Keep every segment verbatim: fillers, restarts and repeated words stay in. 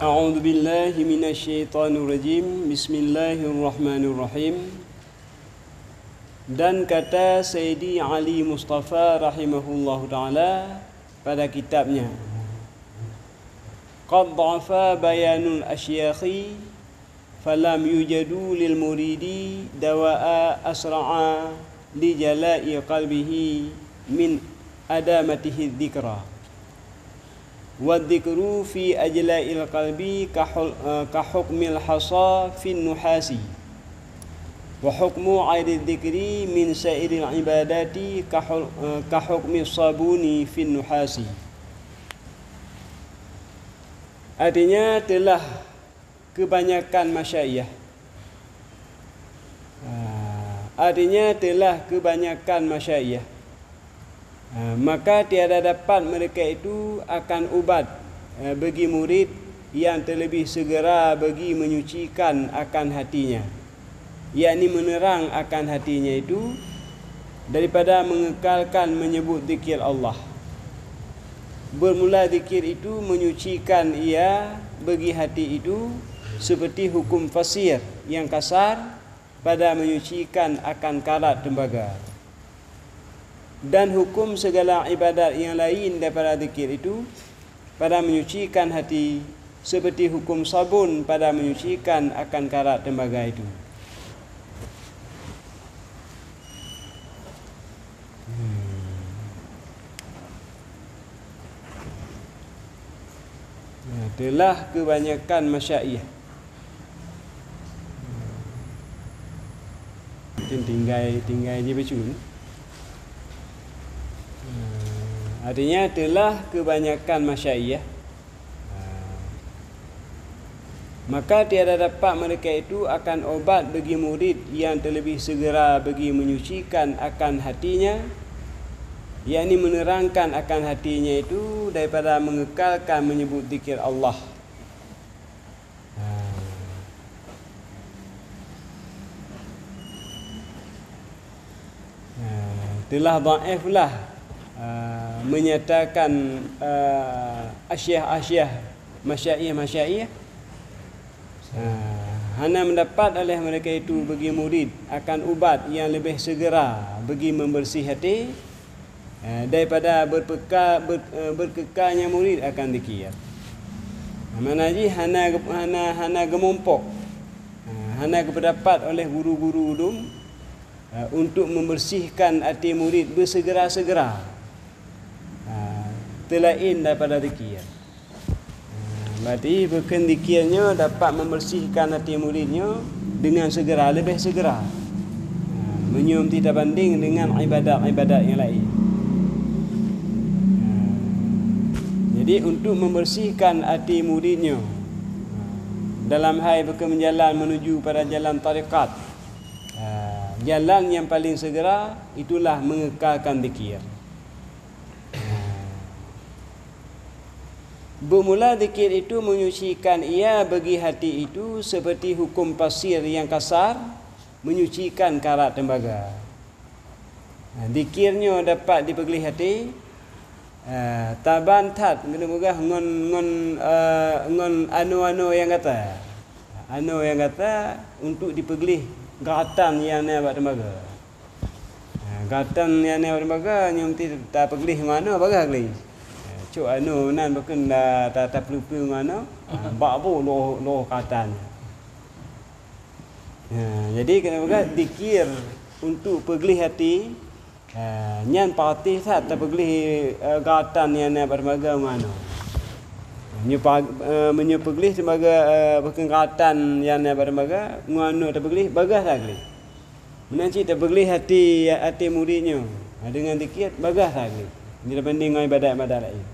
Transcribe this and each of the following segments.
A'udzu billahi minasyaitonir rajim. Bismillahirrahmanirrahim. Dan kata Sayyidi Ali Mustafa rahimahullahu taala pada kitabnya, qad dha'afa bayanul asyakhi falam yujadu lil muridi dawa'a asra'a li jala'i qalbihi min adamatihi dzikra wa dzikru fi ajla'il qalbi ka hukmil hasa fin nuhasi wa hukmu 'aidid dzikri min sa'iril ibadati ka hukmi sabuni fin nuhasi. Artinya telah kebanyakan masyayikh artinya telah kebanyakan masyayikh Ha, maka tiada dapat mereka itu akan ubat ha, bagi murid yang terlebih segera bagi menyucikan akan hatinya, yakni menerang akan hatinya itu daripada mengekalkan menyebut zikir Allah. Bermula zikir itu menyucikan ia bagi hati itu seperti hukum fasir yang kasar pada menyucikan akan karat tembaga. Dan hukum segala ibadat yang lain daripada zikir itu pada menyucikan hati seperti hukum sabun pada menyucikan akan karat tembaga itu. Hmm. Telah kebanyakan masyayikh tinggal tinggal je betul. Artinya telah kebanyakan masyayikh maka tiada dapat mereka itu akan obat bagi murid yang terlebih segera bagi menyucikan akan hatinya, yakni menerangkan akan hatinya itu daripada mengekalkan menyebut zikir Allah. Telah dhaif lah Uh, menyatakan uh, asyah-asyah masyayikh-masyayikh uh, hanya mendapat oleh mereka itu bagi murid akan ubat yang lebih segera bagi membersih hati uh, daripada berpeka, ber, uh, berkekalnya murid akan zikir. Mana ji hana hana hana gemumpok uh, hana kependapat oleh guru-guru ulum uh, untuk membersihkan hati murid bersegera-segera selain daripada zikir. Berarti bukan zikirnya dapat membersihkan hati muridnya dengan segera, lebih segera. Menyium tidak banding dengan ibadat-ibadat yang lain. Jadi untuk membersihkan hati muridnya dalam hal bukan menjalan menuju pada jalan tariqat, jalan yang paling segera itulah mengekalkan zikir. Bermula zikir itu menyucikan ia bagi hati itu seperti hukum pasir yang kasar menyucikan karat tembaga. Zikirnya dapat dipegeli hati uh, taban tat moga-moga ngon ngon uh, ngon anu-anu yang kata anu yang kata untuk dipegeli gatan yang ni buat tembaga. Gatan yang ni buat tembaga nyum ti tak pegeli mana bagah geli. Cuk anu nan bukan dah tak tak perlu mana bak bu loh loh katan. Ha, jadi kena buat zikir untuk pegeli hati. Ha, nyan patih tak tak pegeli uh, katan yang nak bermaga mana. Menyepa uh, menyepegeli sebagai uh, bukan katan yang nak bermaga ngano tak pegeli bagah tak geli. Menanci tak pegeli hati hati muridnya. Ha, dengan zikir bagah tak geli. Ini berbanding dengan ibadat-ibadat lain.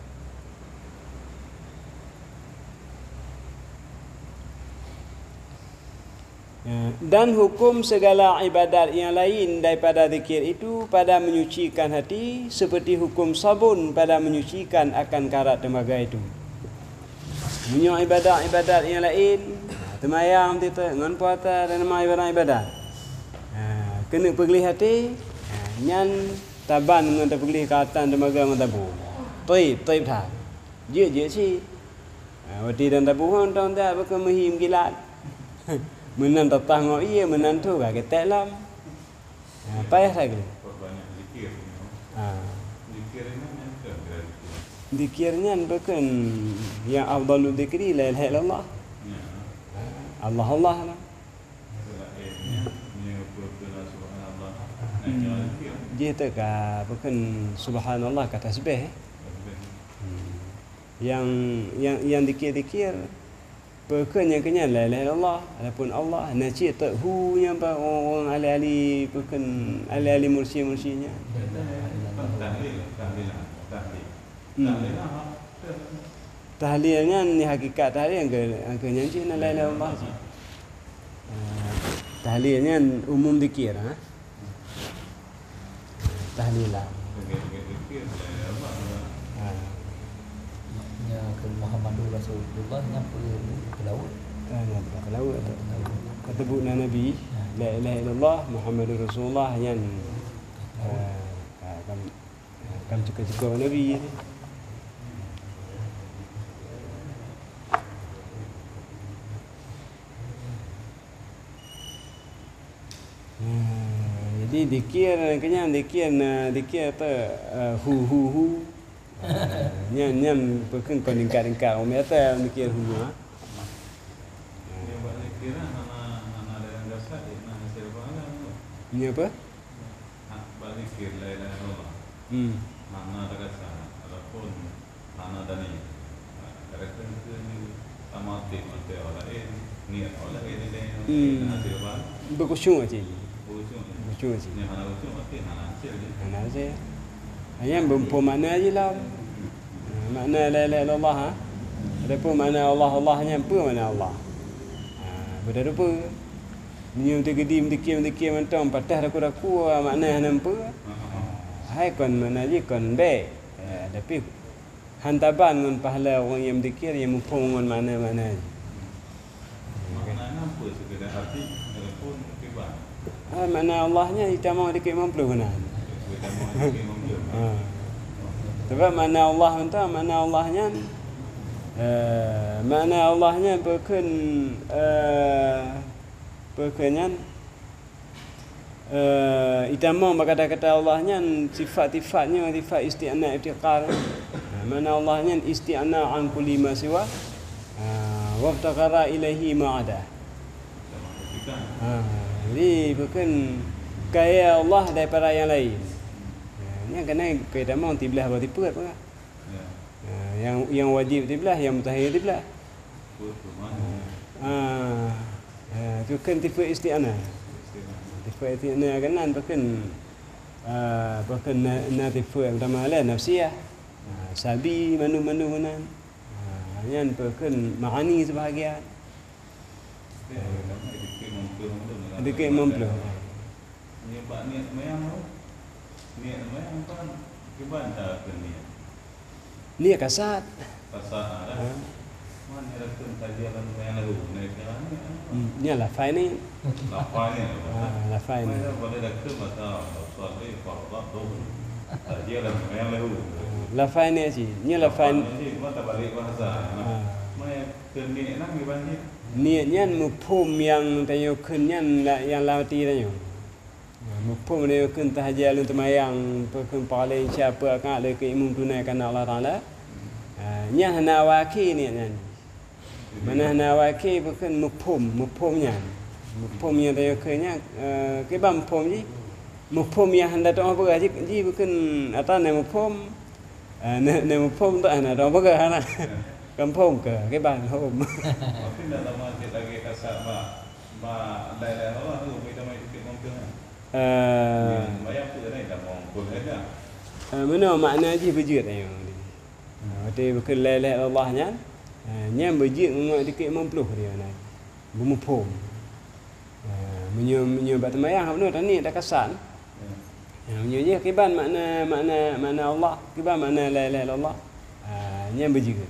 Dan hukum segala ibadat yang lain daripada zikir itu pada menyucikan hati seperti hukum sabun pada menyucikan akan karat tembaga itu. Punya ibadat-ibadat yang lain, temayang kita dengan puasa dan nama ibadat-ibadat. Kena pegeli hati, nyan taban dengan tak pegeli katan tembaga dengan tabu. Taib, taib dah. Je je si Ha, wati dan tabuhan tong dah bukan muhim gilat. Menan tatah ngau iya menan tu ka ketek lam. Ha, payah lagi. Banyak zikir. Ha. Zikir ini kan Zikirnya bukan yang afdalu zikri la ilaha illallah. ya. Allah Allah lah. Selainnya ni berkena subhanallah. Nah, zikir. Dia tu ka bukan subhanallah kata tasbih. Yang yang yang dikir-dikir bukan yang kenya la ilaha illallah adapun Allah na cik tak hu nya ba orang ahli-ahli bukan ahli-ahli mursyid-mursyidnya. Tahlil, tahlil, tahlil. Hmm. Tahlil apa? Tahlilnya ni hakikat tahlil ke ke nyanyi la ilaha illallah. Uh, tahlilnya umum dikir ha. Tahlilan. Zikir apa? Ha. Ya ke Muhammadur Rasulullah nyampe ke laut. Ah, nyampe ke laut. Kata bu Nabi la ilaha illallah Muhammadur Rasulullah yang uh, kam kam cuka-cuka Nabi ni. Hmm, jadi dikir kenyang dikir na dikir tu uh, hu hu hu. Uh, nyan nyan bukan kau ingkar-ingkar orang kata dikir hu ha. Ni buat zikir ana ana dalam dasar dia nak hasil pahala. Ni apa? Hak buat zikir la ilaha illallah. Hmm. Mana dekat sana ataupun mana dani. Kerana itu ni amati mati orang lain niat orang lain ni hasil pahala. Berkusyuk aja. Ujung ni. Berkusyuk aja. Ni mana ujung mati mana hasil je. Mana saja. Hanya berapa mana aja lah. Makna la ilaha illallah ha. Adapun makna Allah Allahnya apa makna Allah. Ha, benda rupa. Ni untuk gedi mendikir mendikir mentang patah raku-raku makna hampa. Hai kon mana je kon baik. Eh, tapi hantaban dengan pahala orang yang mendikir yang mumpung dengan mana-mana je. Maknanya apa sekedar arti ataupun kibar. Ha, makna Allahnya kita mau dikit mampu guna. Kita mau zikir membuat. Ha. Sebab makna Allah entah makna Allahnya uh, makna Allahnya bukan uh, bukannya uh, itama kata-kata Allahnya sifat-sifatnya sifat isti'na iftiqar. Uh, makna Allahnya isti'na an kulli ma siwa uh, wa iftaqara ilaihi ma ada. Kita Ha, jadi bukan kaya Allah daripada yang lain. Ni kena kita mau tiblah berarti perut apa? ya. Ha, yang yang wajib tiblah, yang mutahhir tiblah. Betul mana. Ha, ha tu kan tipe isti'anah. Tipe isti'anah kanan bukan ah bukan na, na tipe yang pertama lah nafsiyah. Ha, sabi manu-manu kanan. Ha, yang bukan ma'ani sebahagian. Dikit mampu. Ni buat niat mayang tu. Niat mayang kan kiban dah ke niat. Ni kasat. Pasal ada. Mana ada pun kajian mayang lalu. Ni kan. Hmm, ni lah fai ni. Lapar ni. Ha, lah fai ni. Mana boleh dah ke mata soal ni farda tu. Kajian mayang lalu. Lah fai ni sih. Ni lah fai. Ni mata balik bahasa. Ha. Mana ke niat nang kiban ni. Niatnya mufhum yang tayo kunnya yang lawati tayo. Mufhum dia kun tahajjal untuk mayang pekun paling siapa akan ada keimam tunaikan Allah Taala. Nya hana waki niatnya. Mana hana waki bukan mufhum, mufhumnya. Mufhum yang tayo kunnya ke bam mufhum ji. Mufhum yang hendak tu apa ji ji bukan atas nama mufhum. Nama mufhum tu ana tu apa ke ana. Kampung ke cái bàn hôm. Tapi dah lama kita lagi kasar ma ma dah dah Allah tu kita mai sikit mungkin. Eh Bayar tu ni dah mau pun ada. mana makna ji berjut ayo. Berarti bukan la ilaha illallahnya. Nyam berjut ngak dikit mempluh dia nak. Bumupum. Menyo menyo bat mayang apa tadi dah kasan. Ya menyo je kiban makna makna makna Allah, kiban makna la ilaha illallah. Nyam berjut.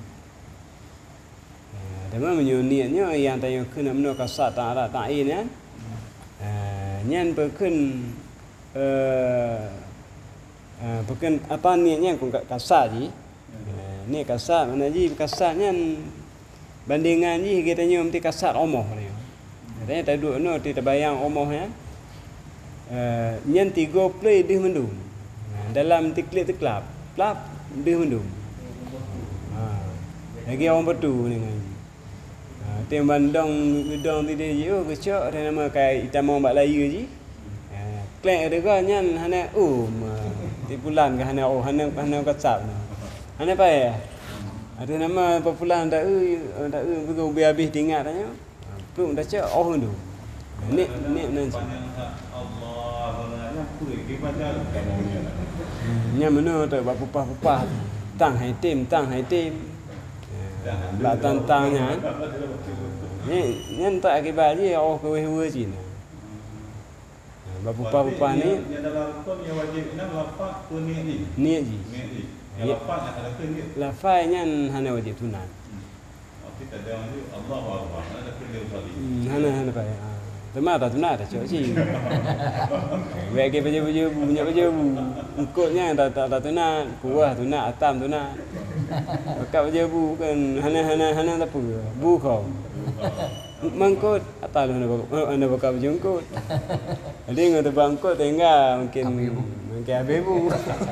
Dama menyo niatnya yang tayo kena meno kasat ta'ala ta'in kan. Ah nyan berken eh uh, bukan apa niatnya kau kasar ji. Uh, ni kasar mana ji kasar nyan bandingan ji kita nyo mesti kasat omoh ni. Katanya tak duduk no ti terbayang omoh ya. Uh, nyen tiga play di mendung. Nah, dalam tiklik teklap, plap di mendung. Ha. Lagi orang betul ni ngaji. Ha, tem bandang gedang ti dia je kecak ada nama kai itamong bak layu ji. Ha, klek dia kan nyen hana um ti bulan ke hana oh hana hana kasat ni. Hana pa ya. Ada nama popular dak e dak e begitu habis tinggal tanya. Pun dah cak oh tu. Ni ni nanti. Allah yang kuih kepada kamu. Nya mana tak buat pupah-pupah. Tang hai tim, tang hai tim. Lah tantangnya. Ni ni tak akibat dia oh kewe-kewe Cina. Buat pupah-pupah ni yang dalam rukun yang wajib enam lafaz tu niat ni. niat ji. Niat ni. Yang lafaz yang ada ke niat. Lafaznya hana wajib tunat. Kita ada orang tu Allahu Akbar. Ada kena usalli. Hmm, hana hana pa. Ha. Tema tak tunat tak cok ci. Wek ke baju-baju punya baju engkutnya tak tak tak tunat, kuah tunat, atam tunat. Bekat baju bu kan hana hana hana tak apa. Bu kau. Mangkut atal hana hana bekat baju engkut. Jadi ngau bangkut tinggal mungkin mungkin habis bu.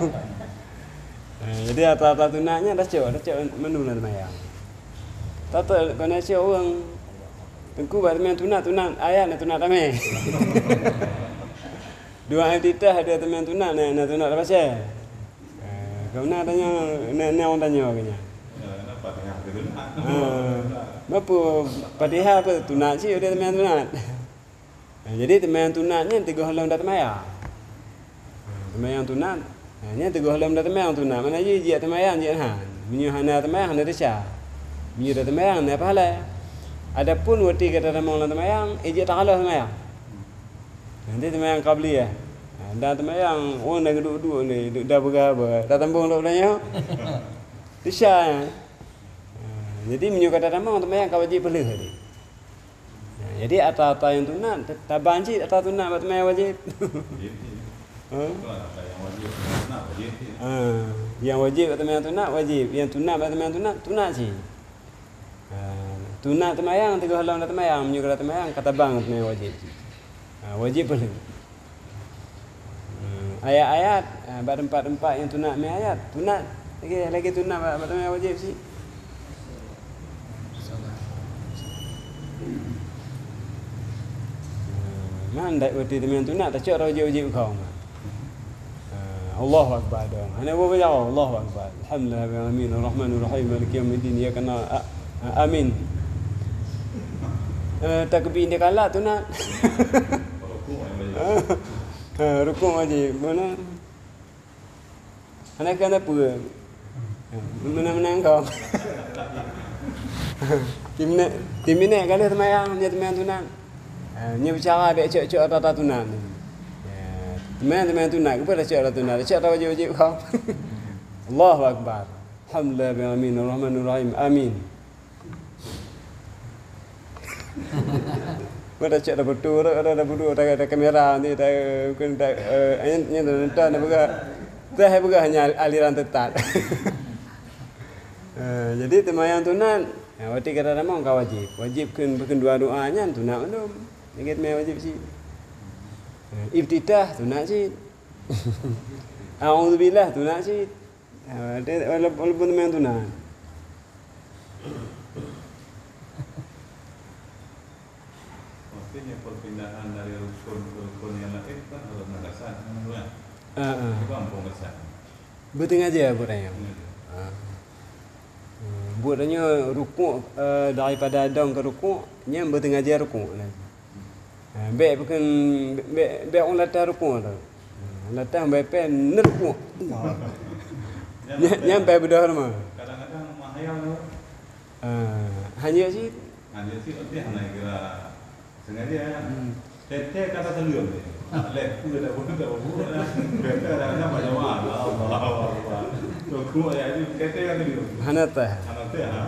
Jadi atal-atal tunatnya dah cok, dah cok menu nak mayang. Tata kena cik orang tengku buat teman tunat tunat ayat nak tunat ramai. Dua ayat titah ada teman tunat nak nak tunat apa sih? Kau nak tanya nak nak orang tanya kanya. Kenapa tengah tunat? Apa Fatihah apa tunat sih ada teman tunat. Jadi teman tunatnya tiga halam dah temaya. Teman yang tunat hanya tiga halam dah teman tunat. Mana je dia temayang je han. Minyak hana temayang hana desya. Minyak dah temayang ni apa halai. Adapun wati kata temayang dah temayang, ijak tak halah temayang. Nanti temayang qabli ya. Dah temayang, orang dah duduk-duduk ni, duduk dah berapa. Dah tembung tak belanya. Desya. Jadi minyak kata temayang, temayang kau wajib pelih tadi. Jadi atas-atas yang tunat, taban cik atas tunat buat temayang wajib. Ha? Yang wajib tunat wajib. Ha, yang wajib buat temayang tunat wajib, yang tunat buat temayang tunat tunat cik. Ha, tunat temayang tiga halang dah temayang, menyuruh dah temayang kata bang temayang wajib. Ha, wajib perlu. Hmm, ayat-ayat ha, bab tempat-tempat yang tunat mai ayat, tunat lagi lagi tunat buat temayang wajib sih. Man dak wati temayang tunat tak cak wajib-wajib kau. Allahu akbar dong. Ana buat baca Allahu akbar. Alhamdulillah rabbil alamin arrahmanir rahim maliki yaumiddin iyyaka na'budu amin. Eh takbir dia kalah tu nak. Ha rukuk wajib. Mana? Ana kan apa? Menang-menang kau. Tim nak tim ni kalau temayang dia temayang tunang. Nya bicara dek cek-cek atas tunang. Teman-teman tunang kepada cek atas tunang. Cek atas wajib-wajib kau. Allahu akbar. Alhamdulillah rabbil alamin arrahmanir rahim. Amin. Pada cek dah betul, ada dah betul, ada ada kamera ni, ada mungkin ada ini ni nonton, ada buka, dah buka hanya aliran tetap. Jadi temayang tunat, waktu kata nama kau wajib, wajib kan bukan dua doanya tunat belum, ingat mai wajib sih. Iftitah tunat sih, A'udzubillah tunat sih, walaupun temayang tunat. Maksudnya perpindahan dari rukun ke rukun yang lain kan harus nagasan kan? Ah ah. Kampung kesan. Betul aja buatnya. Ah. Buatnya rukuk uh, daripada adang ke rukuk, nya betul aja rukuk lah. Ah, baik bukan baik baik orang latah rukuk tu. Latah baik pen nerukuk. Nyampe bedah mah. Kadang-kadang mahayal tu. Ah, hanya sih Hanya sih dia hanya kira sengaja. Tete kata selium ni. Lek ku dah buat dah buat dah. Tete dah nak baca Allah. Allah. Tu ku ya ni tete kan dia. hana tah. Hana teh ha.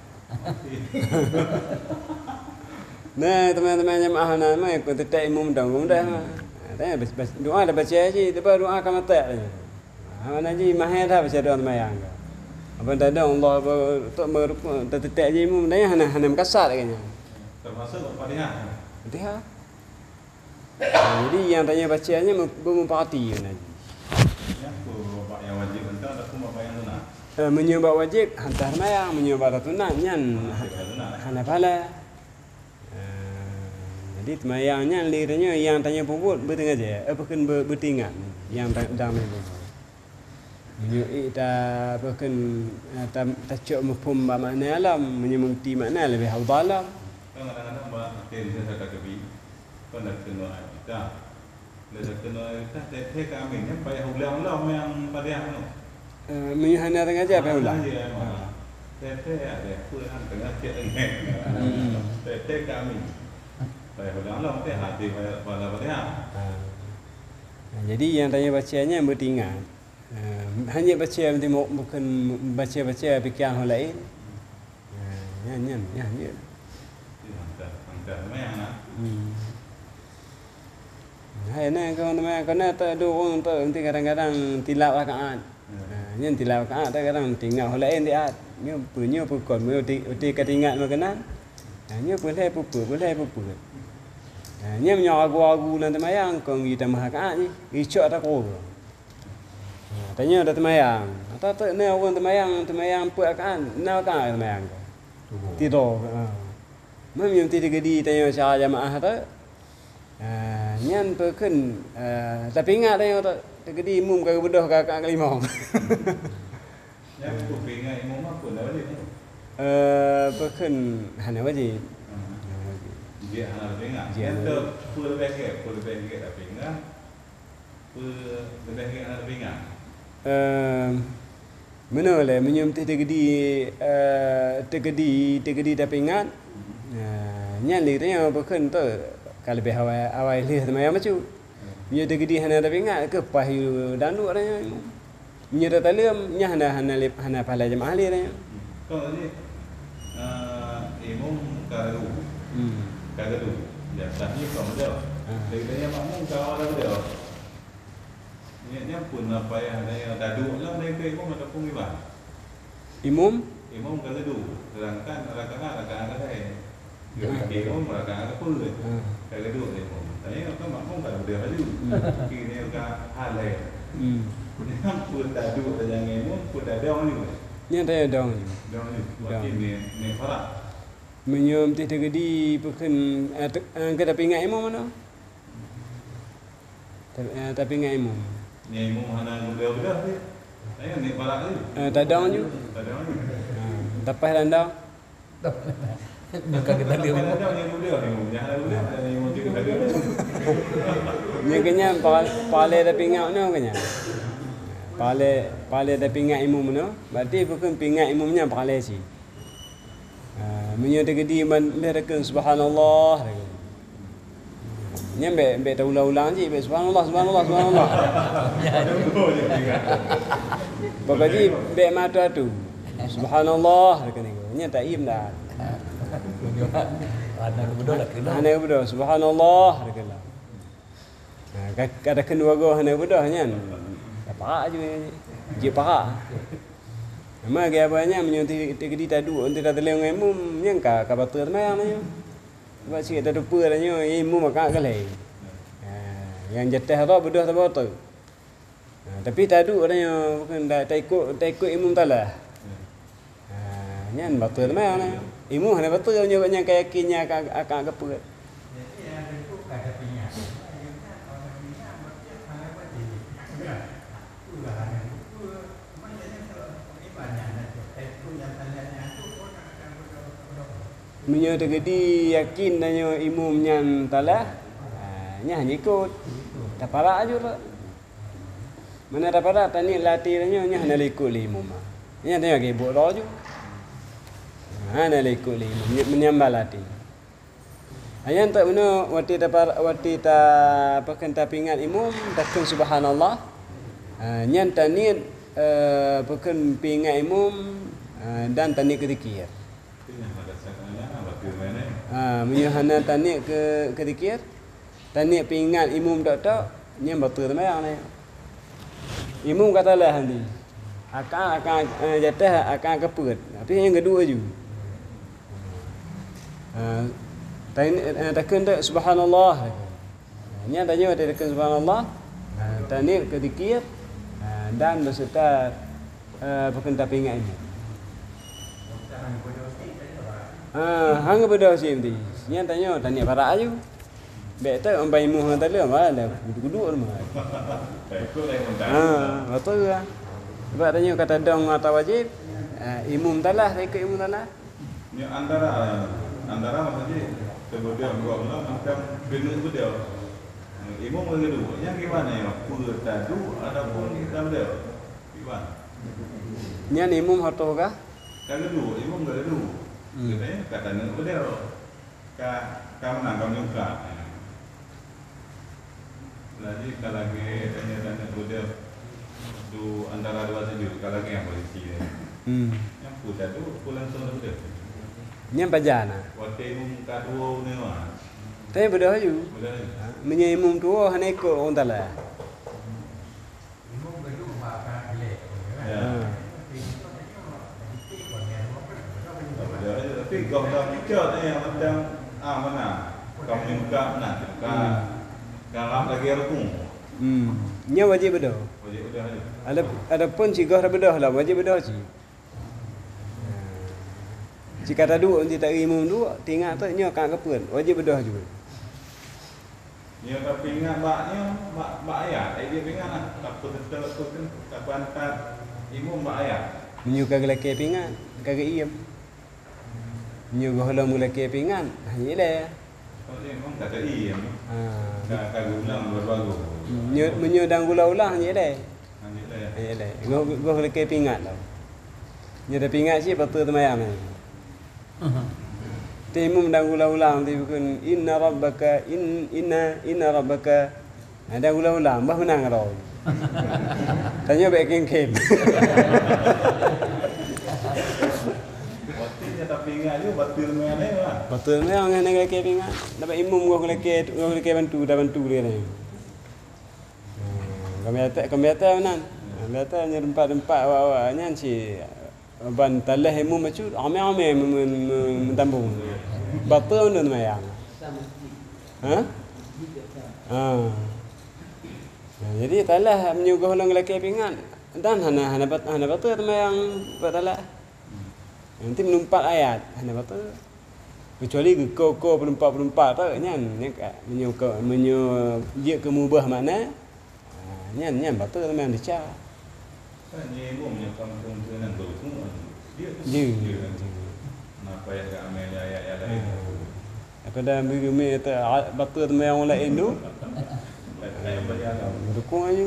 Nah, teman-teman jemaah hana mah ikut tetek imam dah mudah mah. Tanya doa dah baca sih, lepas doa kamu tak. Hana ji mahir dah baca doa temayang. Apa tak ada Allah tak merupa tertetek je imam dah hana hana makasar katanya. Termasuk Fatihah. Fatihah. Ha, jadi yang tanya bacaannya bermupati kan. Ya, bapak yang wajib entah ataupun bapak yang sunat. Uh, menyebab wajib hantar mayang, menyebab tunat nyan hana pala. Uh, jadi mayangnya liranya yang tanya puput bertengah je. Apa kan bertingat yang dam itu. Menyuik ta apa kan ta tacuk mafhum makna alam, menyementi makna lebih haudalam. Kan kadang-kadang buat tim saya kata kebi. Kan nak kena kita. Nak kena kita teh kami ni bayar ulang-ulang yang Fatihah tu. Uh, menyuhana tengah je apa ulang. Tete ada Quran tengah cek ingat. Tete kami. Baik ulang-ulang teh hati pada Fatihah. Jadi yang tanya bacaannya bertingat. Uh, hanya baca nanti bukan baca-baca fikiran hal lain. Ya ya ya ya. Hantar hantar memang nak. Hmm. Hai nak kau nama kena tak ada orang tak nanti kadang-kadang tilawah rakaat. Nyen tilawah rakaat kadang tinggal hal lain dia. Nyo punya pukul mu uti uti ketingat makanan. Nyo boleh pupu boleh pupu. Nyo menyagu-agu nanti mayang kau kita mahakaat ni. Icok tak kau. Tanya dah temayang. Atau tak ni orang temayang temayang puak rakaat. Nak rakaat temayang kau. Tidur. Memang yang tidak gedi tanya cara jamaah tu. Ah, nyan perken tapi ingat tanya tu tergedi imam kagak bedah kakak kelima. Ya, aku pengen imam apa dah wajib tu. Eh, perken hana wajib. Dia hana pengen. Dia tu pul bagi, pul bagi tak pengen. Pul bagi hana pengen. Eh, mana le menyum tergedi eh tergedi tergedi tapi ingat. Nyan li tanya perken tu kalau lebih awal awal lih sama yang macam, dia tergedi hana tapi ingat ke pahiu danuk raya, dia dah talam, dia hana hana lip hana pala jemaah lih raya. Kau ni, imam kadu, kadu, ya tadi kau macam, dia makmum kau ada dia, ni ni pun apa yang ada dadu lah mereka imam ataupun imam. Imam? Imam kadu, sedangkan rakaat rakaat ada. Dia imam rakaat apa tu? Kalau duduk dia pun, saya kan makmum tak boleh baju. Kini agak hal lain. Ni pun tak duduk dah jangan imam pun dah down ni. Ni ada down ni. Down ni. Waktu ni ni farak. Menyum teh tergedi bukan kita pingat imam mana? Tapi pingat imam. Ni imam hana mudah-mudah dia. Saya ni farak ni. Tak down je. Tak down ni. Dapat landau. Bukan kita lihat. Ada yang mudah ni, jangan mudah ada yang mesti kita lihat. Ni kenya pale dah pingat mana kenya? Pale pale dah pingat imam mana? Berarti bukan pingat imamnya pale si. Ah, menyo tergedi man lerakan subhanallah. Ni ambek ambek dah ulang-ulang je, ambek subhanallah subhanallah subhanallah. Bapak ji ambek mata tu. Subhanallah dekat ni. Nya tak im dah. Anak betul lah kena. Anak betul. Subhanallah dekat. Nah, kada kedua go anak betul nya. Apa je ni. Je parak. Nama dia banyak menyuntik tegedi tadu untuk dah teleng imam nya ka ka batur mayang nya. Sebab sikit tak lupa dah nya imam makak kali. Yang jatah tu betul tak betul. Tapi tadu dah nya bukan tak ikut tak ikut imam talah. Nyan batul mayang nya. Imu hana betul nya banyak keyakinnya akan akan apa. Jadi yang itu kada pingat. Menyo tergedi yakin nanya imam nyan talah. Nya hanya ikut. Tak parak aja lah. Mana tak parak tani latih nya nya hana ikut li imam. Nya tanya ke buat ro je. Hana ikut li imam menyambal latih. Ayan tak mana wati ta wati ta pakan ta pingat imam takun subhanallah. Nyan tani pakan pingat imam dan tani kedikir. Ha, menyuhana tanik ke kedikir. Tanik pingat imam dak dak, nya betul mayang ni. Imam katalah nanti. akan akan uh, jatah akan keput. Tapi yang kedua je. Uh, takkan tak subhanallah. Ini tanya ada takkan subhanallah. Uh, Tanil ke dikir uh, dan beserta uh, perkentap ingat ini. Ah, hang bedah sim ti. Nya tanya tanya para aju. Bek tu ambai mu hang tali mah ada kudu-kudu mah. Itu yang penting. Ah, betul lah. Sebab tanya kata dong atau wajib, ah, imum talah, ikut imum talah. Ni antara antara maksudnya kemudian gua bilang macam benar betul. Imam begitu. Yang gimana ya? Pura tadu ataupun kita betul. Gimana? Nya imum harto kah? Kalau dulu, imam enggak ada dulu. Katanya katanya betul. Ka kamu nangkap juga. Jadi kalau lagi tanya-tanya betul. Tu antara dua sejur kalau lagi yang polisi ni. Hmm. Yang pura tu pulang sana betul. Nya pajana. Waktu imam kedua ni mah. Tapi bedah ju. Betul. Menye imum tu hanya ikut orang talah. Imam begitu makan leh. Ya. Tapi kau dah pikir ni yang macam ah mana kau minta mana kan kalau lagi aku Hmm. Nya wajib bedah. wajib dah Ada ada pun cigah dah bedah lah wajib bedah ci. Jika tak duduk nanti tak imum tu tinggal tu nya akan kepun wajib bedah juga. ni tapi ingat baknya bak bak ayat dia ingat lah tak betul tu kan tak bantat imam bak ayat Menyuka gelake pingan kagak iem. Menyuka hola mulake pingan hanya dah. kalau imam kata iya Ha. dah kagak ulang berbagus Menyu menyu dan gula ulang hanya dah. hanya dah Hanya dah. Go go gelake pingan lah. Nya dah pingan sih betul temayam ni. Timum dan gula ulang tu bukan inna rabbaka in inna inna rabbaka. Ada gula ulang bah menang roh. Tanya baik kem-kem. waktunya tapi ingat dia batil main ni lah Betul ni orang nak gelake pingan. Dapat imum go gelake go gelake bantu dah bantu dia ni. Kami ada kami ada nan. Kami ada nya rempat-rempat awak-awaknya si ban talah imum macam ame-ame mentambung. Betul ni mayang. Ha? Ha. Jadi talah menyuguh orang lelaki pingan dan hana hana bat hana betul mayang batalah. Nanti menumpat ayat hana betul. Kecuali kau-kau penumpat-penumpat tu nyan menyuka menyu dia ke mubah mana? Nyan nyan betul mayang dicak. kan ni imam yang kampung tu nan tu semua dia Je. dia kenapa ya tak ambil ayat-ayat lain Apa dah bagi tu betul mayang orang lain tu? ayat berjalan Dukung aja.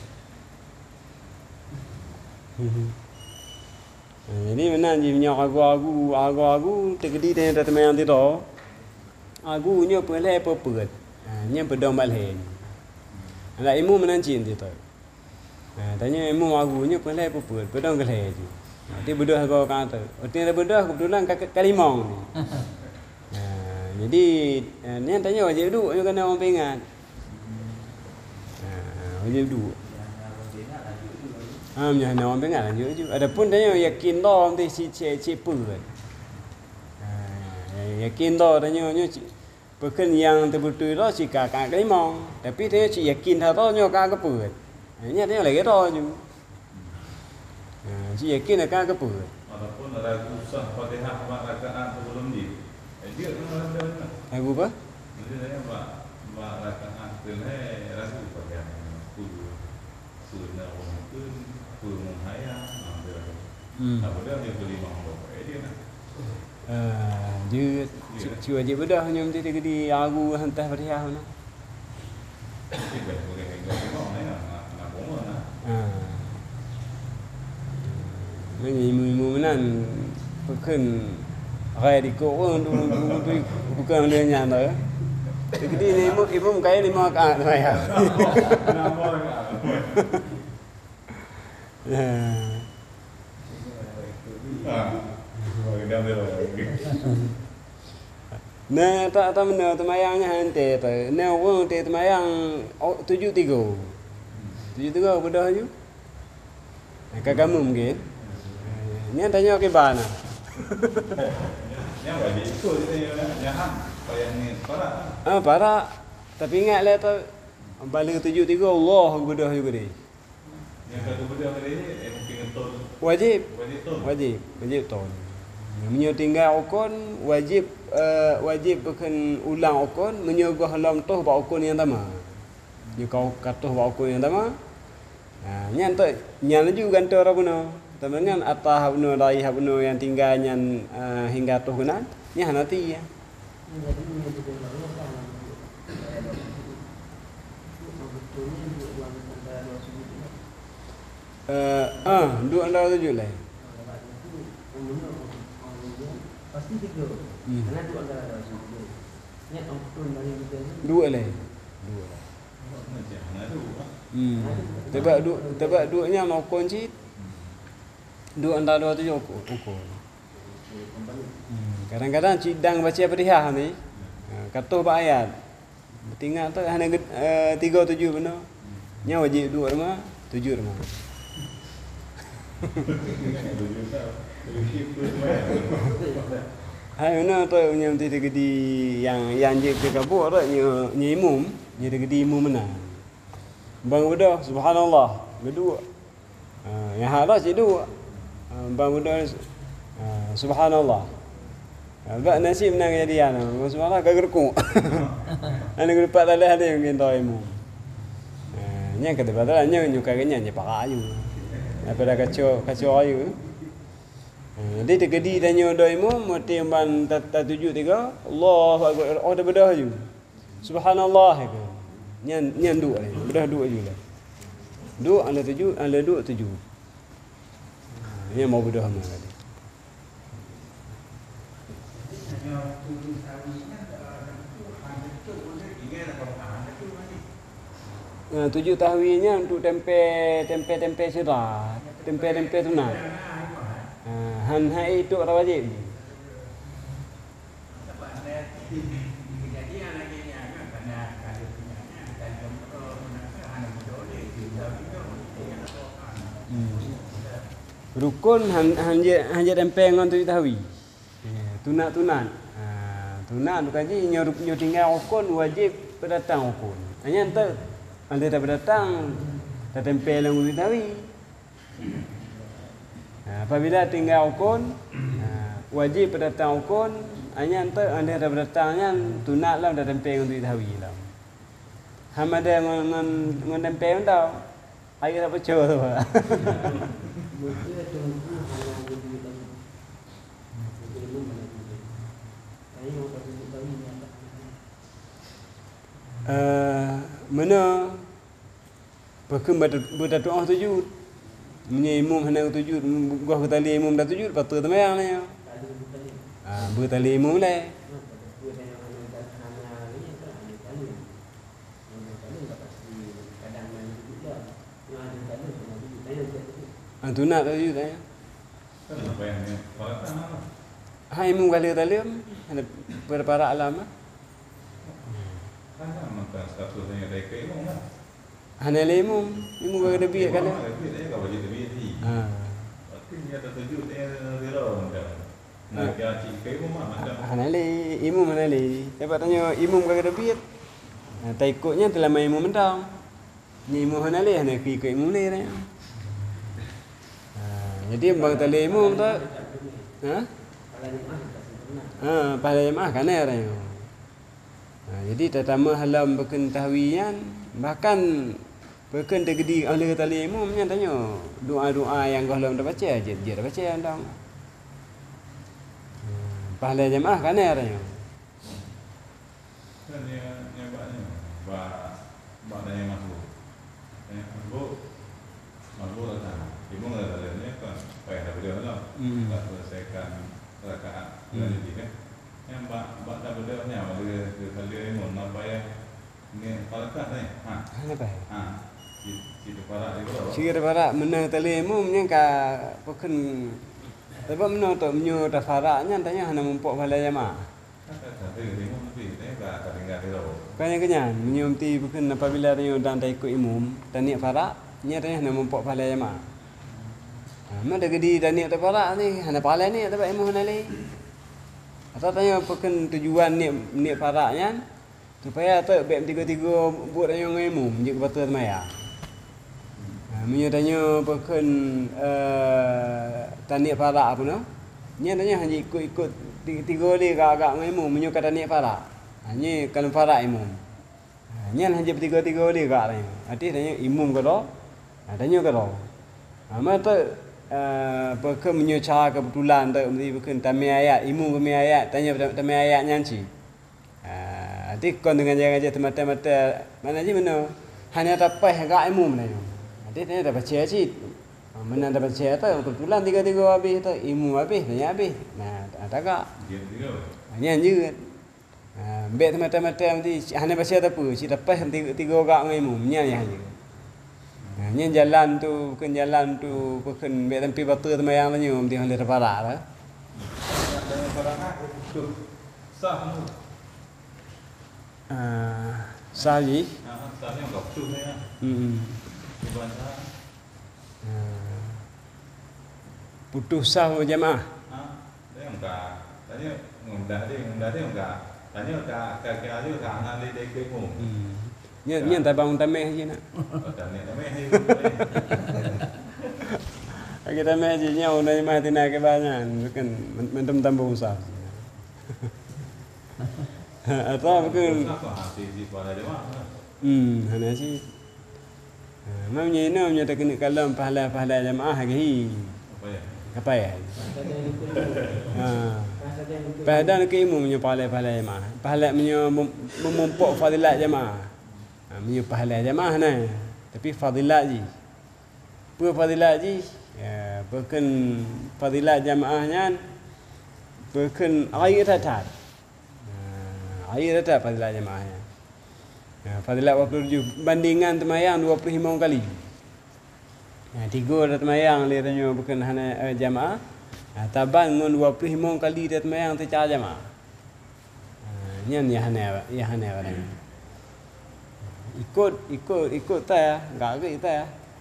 Jadi mana je punya agu-agu, agu-agu terkedi dengan teman yang tidak. Agunya pelai pepet. Ha, nya pedang balhen. Ala imu menancin dia tu. Ha, tanya imu agunya pelai pepet, pedang gelai je. Nanti bedah kau kata. Otin ada bedah kebetulan kalimau ni. Ha, jadi ni tanya wajib duduk je kena orang pengat. Ha, wajib duduk. Ha, punya hana orang pengat lanjut je. Adapun tanya yakin dah nanti si cik cik per. Ha, yakin dah tanya nya pekan yang terbetul dah si kakak kalimau. Tapi tanya cik yakin dah dah nya kakak per. Nya tanya lagi dah je. Ha, cik yakin akan keput. walaupun ragu sah Fatihah empat rakaat sebelum dia eh, dia tu ada mana Lagu apa? jadi saya empat empat rakaat tu ni ragu Fatihah kudu sunnah mungkin kudu menghayat ada Hmm. apa dia dia beli mampu eh dia nak Ah, dia cik wajib bedah nya mesti dia di lagu hantar Fatihah mana. dia boleh boleh kau ni nak nak bomo nak Ha. Ini imu-imu menan pekan rai di kau orang tu tu bukan dia nyang dah. Jadi ni imu imu kaya lima rakaat tu ya. nama Ha. ah bagi dia dia Nah, tak tahu mana temayangnya hantar tu. Nah, orang tu temayang tujuh tiga. Tujuh tiga bedah je. Kagamu mungkin. Ni tanya ke bana. Yang bagi itu dia nyahan payah ni para. Ah para tapi ingatlah tu balik tujuh tiga Allah bedah juga dia. Yang satu benda tadi eh mungkin betul. Wajib. Wajib betul. Wajib, wajib ton. Menyo tinggal okon wajib uh, wajib bukan ulang okon menyogah lam toh ba okon yang tama. Dia kau katuh ba okon yang tama. Ha nyan tu nyan laju gantor rabuna. Temangan atah habno dai habno yang tinggal nyan uh, hingga toh guna. Nyan nanti ya. Eh ah dua anda tujuh lah. Pasti tiga. Hmm. Karena dua ada sudah. Ni ampun dari kita ni. Dua lah. Dua lah. Macam mana tu? Hmm. Tebak dua tebak duanya mau kunci. Dua anda dua tujuh ukur. ukur. Hmm. Kadang-kadang cidang baca Fatihah ni. Katuh ba ayat. Tinggal tu hanya uh, tiga tujuh benar. Nya wajib dua rumah, tujuh rumah. Hai mana tu yang tidak gedi yang yang je ke kabur tu nya nya imum, nya gedi imum mana. Bang budak subhanallah, kedua. Ha yang hala cik dua. Bang budak ha, subhanallah. Agak nasib nak jadi ana, subhanallah kagak rekuk. Ana gerupat dalah ada mungkin tahu imum. Ha nya kata pada nya nyuka nya nya pakai ayu. Apa dah kacau kacau ayu. Jadi tergedi tanya doa imam mati ban tujuh tiga Allahu akbar oh dah bedah je. Subhanallah ke. Nyan nyan dua ni. Bedah dua je lah. Dua ala tujuh ala dua tujuh. Ni mau bedah mana tadi. Nah, tujuh tahwinya untuk tempe tempe tempe sirah, tempe tempe tunat. Han hai itu orang wajib. Hmm. Rukun han han je han je tempel ngan tu tahu. Tunat-tunat. Ha tunat bukan je nyo nyo tinggal rukun wajib berdatang rukun. Hanya ente anda dah berdatang dah tempel ngan tu tahu. Apabila tinggal ukun wajib berdatang ukun hanya ente anda dah berdatangnya tunatlah dah tempel untuk ditahui lah. Ham ada ngan ngan tempel dah. Air tak pecah tu. Eh mana Bahkan ber doa sujud. Menye imam hendak sujud, gua tali imam dah sujud, patut temayang ni. Ah, bertali imam lah. Ah, tunat sujud saya. Apa yang ni? Paratan apa? Hai imam kali tali, ada berparak lama. Kan maka statusnya dari ke imam lah. Hana imam, imam gak ada biak kali. Biak dia kau wajib biak ni. Ah. Berarti dia ada tujuh dia zero macam. Nak dia cik ke imam macam. Hana le, imam mana le. Dapat tanya imam gak ada biak. Nah, tak ikutnya telah main imam mentang. Ni imam hana le, hana ki ke imam le ni. Ah, jadi bang tali imam tu. Ha? Ah, pahala jemaah kan ada yang. Nah, jadi tatama halam berken tahwiyan bahkan berken tergedi ahli tali imamnya tanya doa-doa yang kau halam dah baca je dia dah baca andang. Hmm, pahala jemaah kan ada yang. Kan dia nyabaknya ba ba dah yang masuk. Eh, masuk. Masuk dah. Imam dah ada ni kan. Payah dah berdoa lah. Hmm. Dah selesaikan rakaat jadi kan. Yang bak bak dah berdoa ni apa dia dia kali imam apa ya ni parakat ni. Ha. Apa? Ha. Si si parak dia berdoa. Sikit parak menang tali imamnya ka bukan sebab menang tu menyo dah faraknya tanya hana mumpuk pahala jemaah. Tapi imam mesti ni ba tinggal dia tahu. Kanya kenyan menyo mesti bukan apabila tanya dan tak ikut imam dan niat farak nya tanya hana mumpuk pahala jemaah. Ha, mana gedi dan niat terparak ni, hana pahala ni tak ilmu hana leh. Atau tanya pekan tujuan niat niat paraknya supaya tak beb tiga-tiga buat yang ilmu menjadi betul maya. Ha, menyo tanya pekan uh, taniat parak apa no? Nya tanya hanya ikut-ikut tiga-tiga ni agak ilmu menyo kata niat parak. Hanya kalau parak ilmu. Ha, nya hanya bertiga-tiga ni agak ni. Arti tanya ilmu ke dah? Ha, tanya ke dah? Ha, mata Uh, Perke menyocar kebetulan tak mesti bukan tamai ayat ilmu kami ayat tanya tamai ayat nyanci. Ah, nanti kon dengan jangan aja mata-mata mana je mana hanya dapat agak ilmu mana. Nanti tanya dapat baca cik. Mana dapat baca tu kebetulan tiga-tiga habis tu ilmu habis tanya habis. Nah, tak agak. Hanya je. Ah, bet mata-mata nanti hanya baca tak apa, cik dapat tiga-tiga agak ilmu, nya hanya. Nah, ni jalan tu bukan jalan tu bukan biar tempi batu temayang tanya mesti hang terparak lah. Dan parangan itu sah tu. Ah, sah ji. Ha, sah ni enggak tu ni. Hmm. Dibantah. Ah. Putus sah jemaah. Ha, dia enggak. Tanya enggak dia, enggak dia enggak. Tanya enggak kakak dia enggak nak le dek mu. Hmm. Nya nya tak bangun tameh je nak. Tameh tameh ni. Kita tameh je nya unai mah tina ke banyak bukan mentem tambung sah. Atau bukan hati si pada jemaah. Hmm, hana si. Mau nya no nya tak kena kalam pahala-pahala jemaah lagi. Apa ya? Apa ya? Rasa dia lupa. Ha. Rasa dia lupa. Pahala ke ilmu punya pahala-pahala jemaah. Pahala punya memumpuk fadilat jemaah. Ha, punya pahala jemaah nah. Tapi fadilat je. Apa fadilat je? Ya, bukan fadilat jemaahnya. Bukan air tatat. Ha, air tatat fadilat jemaahnya. Ya, fadilat dua puluh tujuh bandingan temayang dua puluh lima kali. Ha, tiga dah temayang dia tanya bukan hanya uh, jemaah. Ha, taban dengan dua puluh lima kali dia temayang tercara jemaah. Ha, nya ni hanya ya hanya orang. Ikut ikut ikut tak enggak ke kita ya.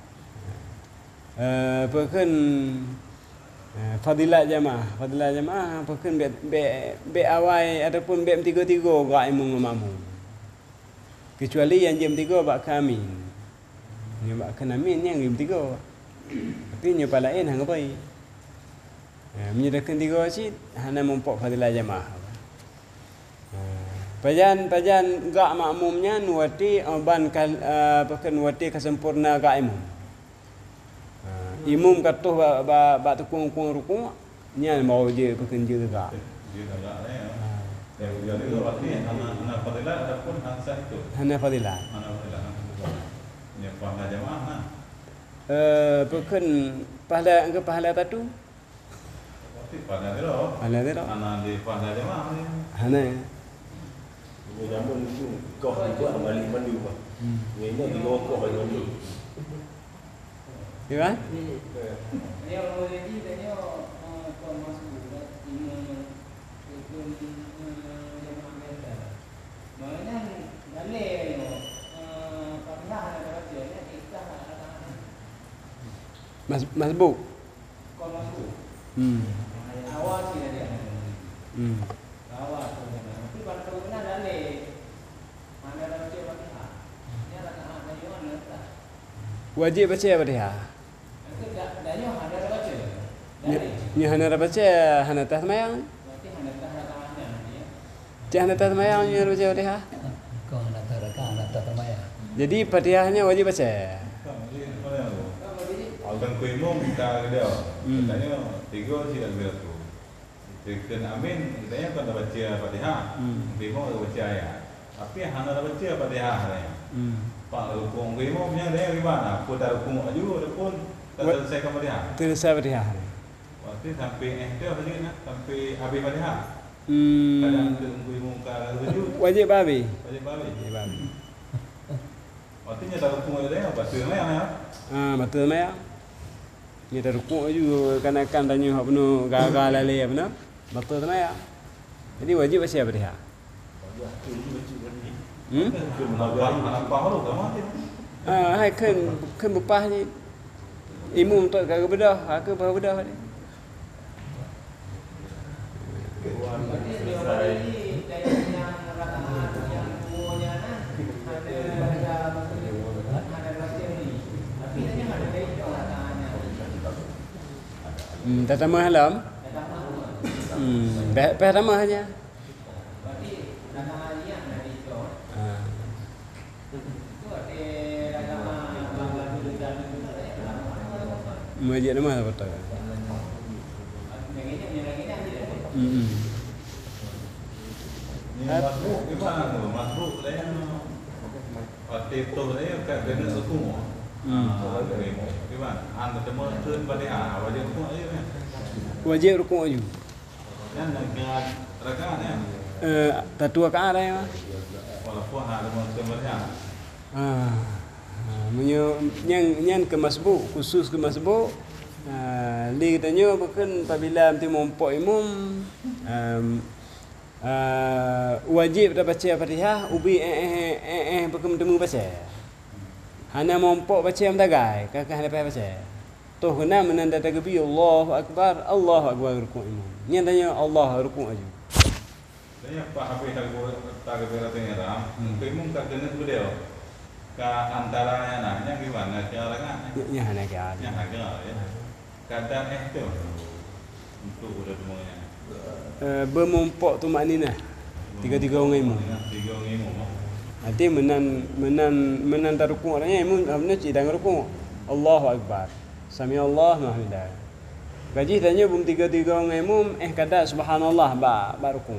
Eh bukan fadilat jemaah, fadilat jemaah bukan be be, be awai ataupun be tiga-tiga enggak imam makmum. Kecuali yang jam tiga bak kami. Ni bak kami ni yang jam tiga. Tapi nya palain hang apa? Eh menyedakan tiga cik hana mumpuk fadilat jemaah. Pajan pajan gak makmumnya nuwati ban uh, pakai nuwati kesempurna gak imam. Uh, imam katuh ba ba, ba tukung-kung rukuk nya mau je pakai je gak. Dia agak ni. Ya, jadi tu berarti hana hana fadilat ataupun hana itu. Hana fadilat. Hana fadilat. Ni pahala jemaah nah. Eh pakai pahala ke pahala tatu? Berarti pahala dia loh. Pahala dia. Hana di pahala jemaah ni. Hana. Zaman itu kau buat balik mandu bah. Ini di bawah kau balik mandu. Ya kan? Dia orang jadi dia kau masuk ini itu jemaah mereka. Maknanya dalil pernah ada baca ni kita Mas masbuk. kau masuk. Hmm. Awal sih dia. Hmm. Awal tu. Tapi pada benar dalil. Mana ada baca Fatihah. Ni rakaat ayat tak. Wajib baca Fatihah. Itu dah dah ada baca. Nya nya hana baca hana tah semayang. Berarti hanya tak rakaatnya dia. Cak hana tah semayang nya baca Fatihah. Kau nak teraka nak termaya. Jadi Fatihahnya wajib baca. Akan kuimum kita dia. Hmm. Katanya tiga tidak bila tu. Kita amin, katanya kan dah baca Fatihah. Hmm. Kuimum dah baca ayat. Tapi hana dah baca Fatihah katanya. Hmm. Pak rukun kuimumnya dia gimana? Aku dah rukun juga pun tak selesai Fatihah. Terusah Fatihah. Waktu sampai eh dia tadi nak sampai habis Fatihah. Hmm. Kadang tunggu kuimum ka tujuh. Wajib babi. Wajib balik. Wajib babi. Waktu nya dah rukun dia apa tu ya? Ah, betul maya. Ni dah rukuk juga kan-kan tanya hak penuh gagal lali apa nak? Betul maya. Jadi wajib baca Fatihah. Hmm? Kenapa? Kenapa lu kamu? Ah, hai kan kan bepah ni. Imam untuk kagak bedah, aku baru bedah ni. Berarti dia bagi dari yang rakaat yang duanya nah ada ada ada masjid ni. Tapi hanya ada dari itu rakaatnya. Hmm, tak tambah halam. Hmm, dah dah tambah aja. Berarti rakaat yang dari itu. Ha. Itu ada rakaat bangla dulu dan itu. Masjid nama apa tu? Yang ini yang ini ada. Hmm. Ni masuk ke mana tu? Masuk dia pati tu dia kat kena aku. Ah, ke mana? Anda temu turun pada ah, wajib aku aja kan. Wajib rukuk aju. Yang nak rakaat ni. Eh, satu rakaat dah ya. Walaupun ada masa banyak. Ah. Menyo yang yang ke masbuk khusus ke masbuk. Ah, li katanya bukan apabila nanti mompok imam um, uh, wajib dah baca Fatihah ubi eh eh eh eh bukan temu baca. Hana mompok baca mentagai kakak hana baca. Toh kena menanda takbir Allahu akbar Allahu akbar rukuk imam. Nya tanya Allah rukuk aju. Saya pak habis tak tak beratnya ram. Mungkin tak kena beliau. Ka antaranya nah yang gimana cara kan? Nya hana ke ada. Yang agak ya. Kadang eh tu untuk udah semuanya. Uh, bermompok tu maknina. Tiga-tiga orang imam. Tiga orang imam. Nanti menan menan menan tarukuk orangnya imam amna ci dang rukuk. Allahu akbar. Sami Allah mahmidah. Gaji tanya bum tiga-tiga orang imam eh kada subhanallah ba ba rukuk.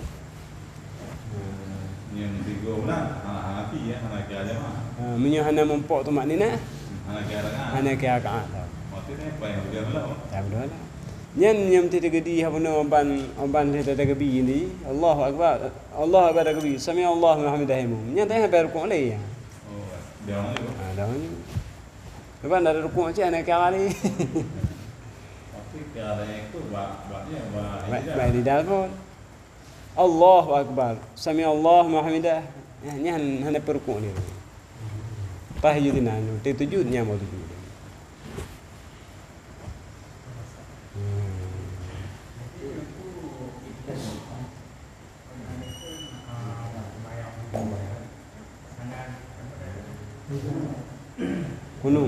Yang tiga orang anak hati ya anak aja mah. Ha menyo hana mompok tu maknina. Anak kira kan. Hana ke akaat. Maksudnya apa yang dia malam? Tak betul lah. Nyan nyam tete gedi ha benar ban ban tete takbir ni. Allahu akbar. Allahu akbar takbir. Sami Allah mahmidah imam. Nyan tanya ber rukuk lagi. Oh, dia mana tu? Ha dah ni. Lepas ada rukuk macam mana kira ni. Tapi kalau itu baknya bak. Baik baik di dalam. Allahu akbar. Sami Allah mahmidah. Nyan hana perukuk ni. Tahiyudina nu te tujuh nya mau tujuh. Kunun.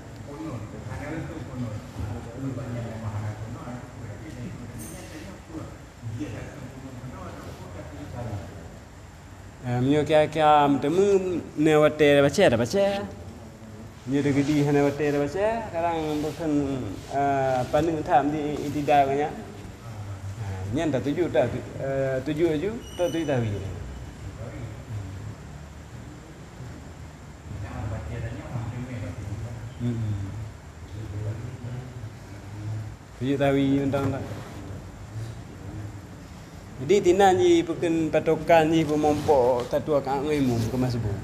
Menyo kira-kira temu ne wate baca dah baca. Menyo de gedi hana wate dah baca, sekarang bukan pandang tham di tidak nya. Nyan dah tujuh dah tujuh aju, tak tujuh dah wi. Hmm. Tujuh tawi undang-undang. Jadi tinan ji bukan patokan ji pemompok satu akak ngemu ke masbuk.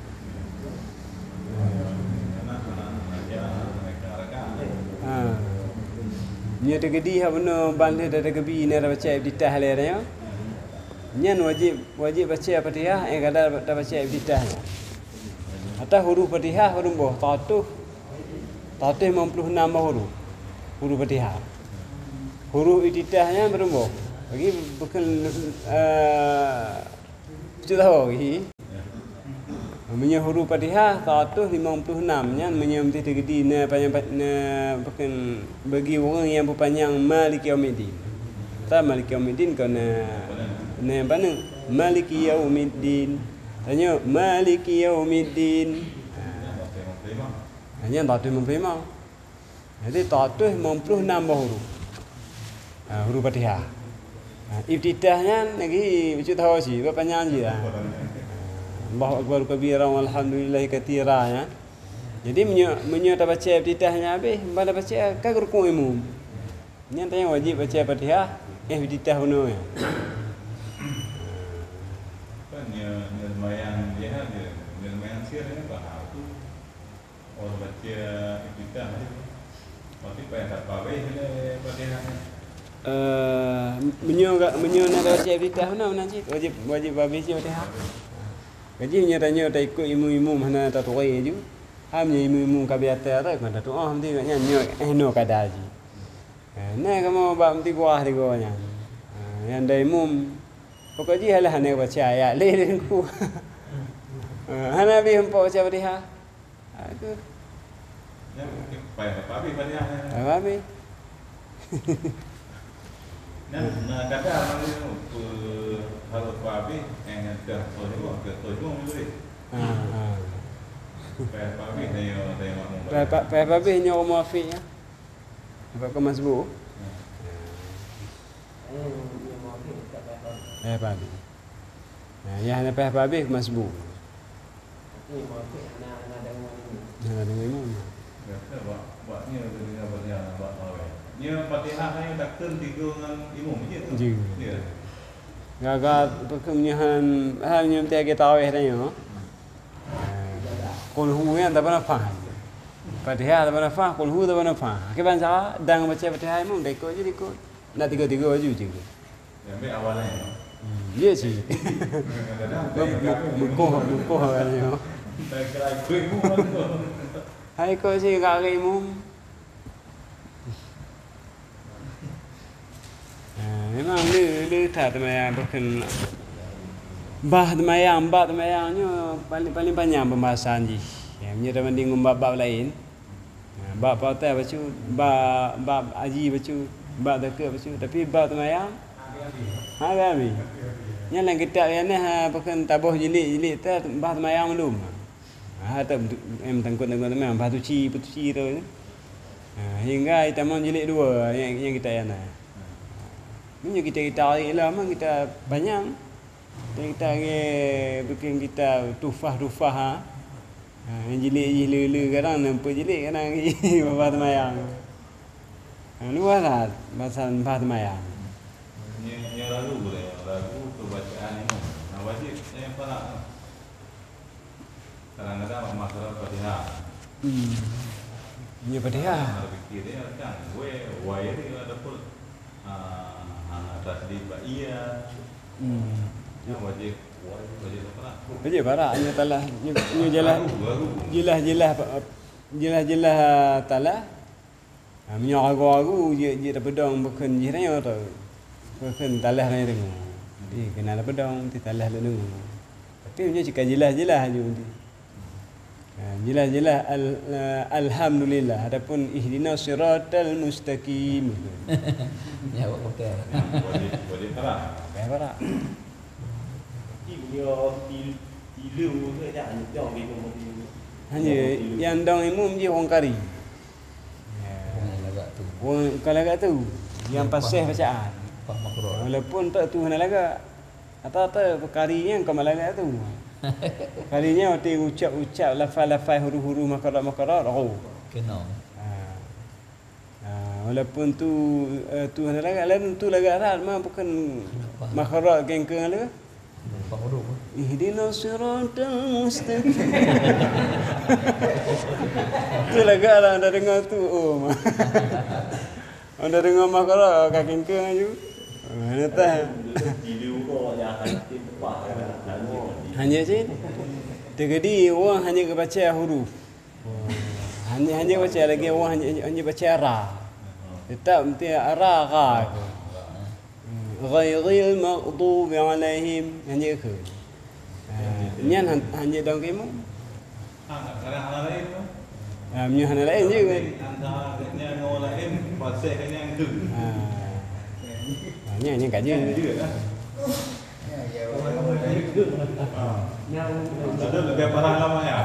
Ha. Nya tegedi ha benar bandhe dah tegebi ni dah baca ibtidah le nya. Nyan wajib wajib baca Fatihah eh kada dah baca ibtidah. Atas huruf Fatihah berumbuh tatuh tatuh lima puluh enam huruf. Huruf Fatihah. Huruf ibtidahnya berumbuh. Bagi bukan uh, tahu lagi. Menye huruf Fatihah seratus lima puluh enam nya menye mesti tegedi na panjang na bukan bagi orang yang berpanjang Maliki Yaumiddin. Tak Maliki Yaumiddin kena na mana Maliki Yaumiddin. Tanya Maliki Yaumiddin. Hanya seratus lima puluh lima. Jadi seratus lima puluh enam huruf. Ha, huruf Fatihah. Ha, ibtidahnya lagi macam tahu sih, berapa panjang je lah. Allahu akbar kabira walhamdulillah katsira ya. Jadi menyo menyo tak baca ibtidahnya habis, pada baca kagak rukuk imam. Yang tanya wajib baca Fatihah, eh ibtidah benar ya. Kan ya lumayan dia ada, lumayan sih ada bahasa tu. Orang baca ibtidah ni. Pasti payah tak pakai ni Fatihah. Uh, menyo menyo nak baca ibtidah benar benar cik. Wajib wajib habis je Fatihah. Gaji nya tanya tak ikut imam-imam mana tak tuai je. ham ni mu ka biata tak kan tu oh mesti nya nyo eh no kadaji nah kamu ba mesti kuah di gonya yang dai mum pokoknya halah hane baca ya le ku hana bi hempo baca dia aku ya pai papi banyak apa bi nah nah kata amali tu harus papi yang ke tojo ke tojo mesti ah pai papi dia dia mau pa pa pa pa bi nyo mo fi ya apa ko masbu eh pa bi ya hana pa pa bi masbu Ini mau nak nak dengan ini. ha dengan mu ya buat buatnya dengan banyak buat awal nya Fatihah ni doktor tiga dengan imam je tu Ji. ya gaga pekemnyahan hanya mesti kita tahu dah yo kul hu yang tak pernah faham Fatihah tak pernah faham kul hu tak pernah faham ke bangsa dang baca Fatihah mu dek ko jadi ko nak tiga-tiga baju je ya ambil awalnya ye sih mukoh mukoh kan yo saya kira ikut mu tu hai ko sih gak ke mu memang ni ni tak temayang bukan bah temayang bah temayangnya paling paling banyak pembahasan ji yang punya teman dengan bab-bab lain bab pautai baca bab bab haji baca bab dekat baca tapi bab temayang ha kami yang lain kita yang ni bukan tabuh jilik-jilik tu bah temayang belum ha tak em tangkut-tangkut temayang bah tuci putuci tu hingga kita mau jilik dua yang yang kita yang ni Ini kita kita hari lama kita banyak kita ke bikin kita tufah-tufah ha. Ha jilik-jilik kadang nampak jilik kadang bapa temayang. Ha luar lah bahasa bahasa temayang. Ni ni lagu boleh lagu tu bacaan ni nah wajib yang pernah kadang-kadang masalah Fatihah Hmm. Ni Fatihah. ada fikir dia kan we we dia ada pun atas di iya Hmm. yang wajib wajib apa Baca barak nya talah nya jelas jelas jelas jelas-jelas talah. Ha menyagu-agu je je pedang bukan je tanya tu. Bukan talah lain dengar. Di kena pedang ti talah lu dengar. Tapi punya cakap jelas-jelas aja nanti. Ha jelas-jelas al, alhamdulillah adapun ihdinas siratal mustaqim. Ya buat okey. wajib wajib terang Baik barak. Dia di di lu ke dah ni tong di mu. Hanya yang dong imam je orang kari. Orang lagak tu. Orang kalau kat tu yang pasih bacaan. Faham makro. Walaupun tak tu hendak lagak. Atau-atau perkarinya kau malah tu. Kalinya waktu ucap-ucap lafaz-lafaz huruf-huruf makarat-makarat oh. Kena. Ha. Ha, walaupun tu uh, tu hendak lagak lain tu lagak rat mah bukan makarat gengkeng lah. Faham huruf. Ihdinas siratal mustaqim. Tu lagak lah anda dengar tu oh. Anda dengar makarat gengkeng aja. Mana tahu. Di lu ko ya hati tepat Hanya je terjadi orang hanya kebaca huruf. Hanya hanya baca lagi orang hanya hanya baca ra. Tetap mesti ra ra. Ghairil maghdubi alaihim hanya ke. Nyan hanya dong kamu. kadang-kadang lain tu Ah punya hana lain je kan. antara yang orang lain pasal yang tu Ah. Hanya hanya kaji. juga kan ada lebih parah lama ya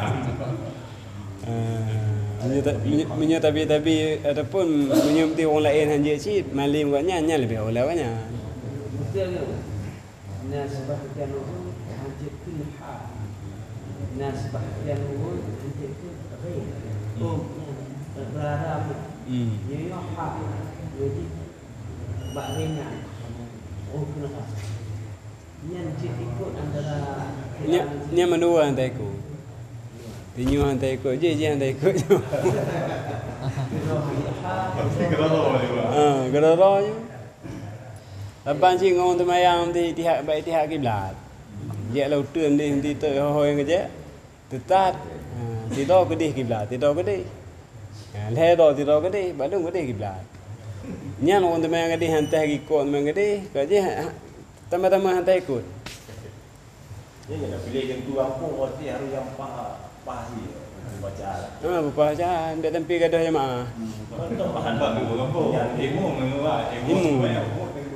Punya tapi-tapi ataupun punya mesti orang lain hanya si malim buatnya hanya lebih awal awalnya. Betul ke? Nasbah yang nuhun hancit kulha. Nasbah yang nuhun hancit kulha. Oh, berharap. Hmm. Jadi apa? Jadi bakrinya. Oh, kenapa? Yang cik ikut antara Nya nya mendua hantar ikut. Tinyu hantar ikut je je hantar ikut je. pasti kerana juga Ah, gerara je. Abang cik ngomong temayang di tihak baik tihak kiblat. Dia lau tuan dia nanti tu ho yang kerja. Tetap tidak kedih kiblat, tidak kedih. Ha, leher tidak kedih, balung kedih kiblat. Nyan orang teman kedih hantar ikut teman kedih, kerja tambah-tambah hantar ikut. Ni nak pilih yang tu kampung mesti harus yang faham pahami baca. Ah, baca ambil tempi gadah jemaah. Betul Bahan bahan bahan tu kampung. Ilmu menguat, ilmu Ilmu. banyak.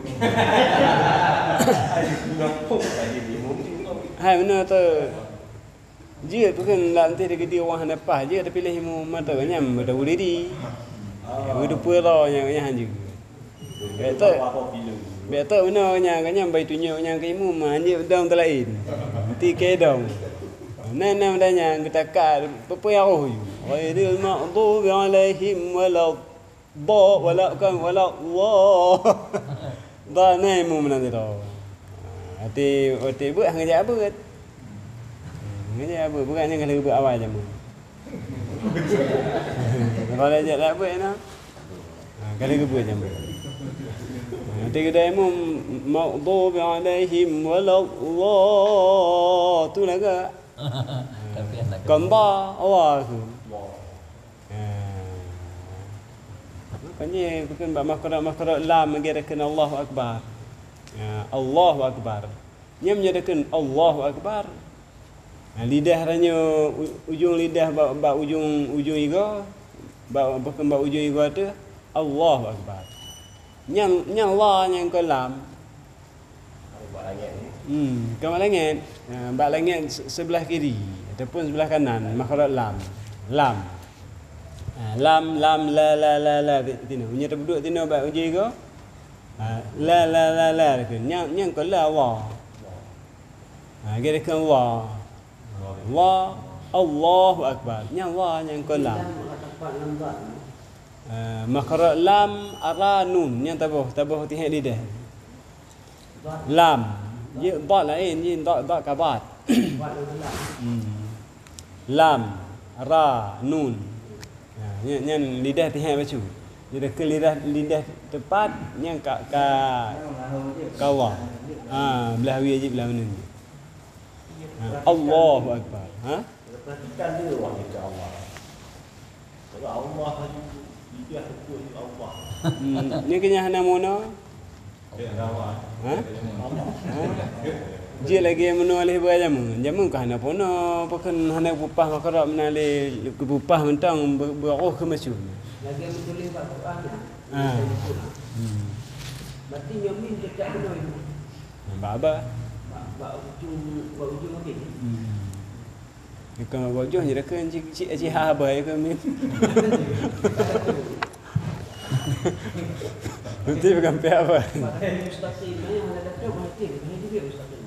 kampung lagi di mungkin. Hai benar tu. Dia tu kan lantai dia gede orang apa je tapi pilih mu mata nyam dah boleh di. Ya udah pura nya nya hanje. Betul. Apa pilih. Betul benar nya nya bai tunjuk nya ke mu manje dong telain. Ti ke dong. Nan nan danya kita kar apa ya roh you. Ghairil maghdubi alaihim wala dha wala kan wala Allah. Dah nai mu menang tu. Ati ati buat hang ja buat. Ngaji apa? Bukannya kalau buat awal je mu. Kalau dia nak buat nak. Kalau buat je mu. Nanti kita mu maghdubi alaihim wala Allah tu laga. Tapi anak Kamba awal tu. Maknanya bukan makhraj-makhraj lam mengira-kira Allahu Akbar. Allahu Akbar. Nya menyatakan Allahu Akbar. Lidah hanya ujung lidah ba ujung ujung iga ba bukan ba ujung iga tu Allahu Akbar. Nyang nyang Allah yang kalam. Buat langit ni. Hmm, kamal langit. Ba langit sebelah kiri ataupun sebelah kanan makhraj lam. Lam. Lam lam la la la la tino. Nya terduduk tino ba ujung iga. La la la la nyang nyang kalam Allah. Ha kira kan Allah. Allah Allahu Akbar. Yang Allah yang kalam. Uh, makhraj lam ara nun yang tabuh tabuh tihak lidah. Lam. Ye dha lain ye dha dha kabat. Hmm. Lam ra nun. Ha yang yang lidah tihak bacu. Jadi ke lidah lidah tepat yang ka ka kawa. Ha belah wi je belah mana ni. Allahu Akbar. Ha? Perhatikan dia orang itu Allah. Kalau Allah dia betul Allah. Hmm, ni kena hana mono. Ya, rawat. Ha? Ha? Dia lagi mono alih berjamu. Jamu kan hana pono, pakan hana bupah makara menale ke bupah mentang beroh ke masuk. Lagi betul Pak Quran. Ha. Hmm. Berarti nyamin dekat benar itu. Baba. Bak ujung bak ujung okey. Hmm. Kalau baju je dak cik cik cik ha baik ke min. Nanti bukan pe apa. Mustaqim ni ada dekat mungkin ini juga mustaqim.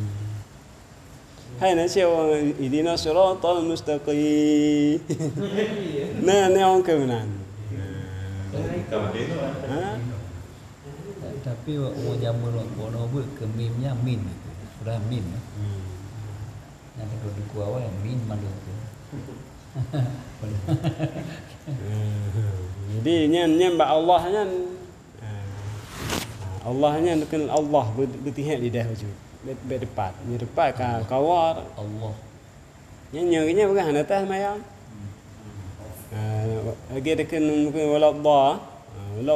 Hai nak siapa idina siratal mustaqim. Nah, ni orang ke mana? Kamu dia tu. Ha? tapi orang jamu orang kono buat ke mimnya min. Sudah min. Hmm. Yang kedua duku awal min malu tu. Jadi nyan nyan ba Allah nyan Allah nyan kan Allah bertihak lidah baju. Bet depan, ni depan ka kawar Allah. Nyan nyanya bukan hana atas mayang. Lagi dekan mungkin wala Allah. Wala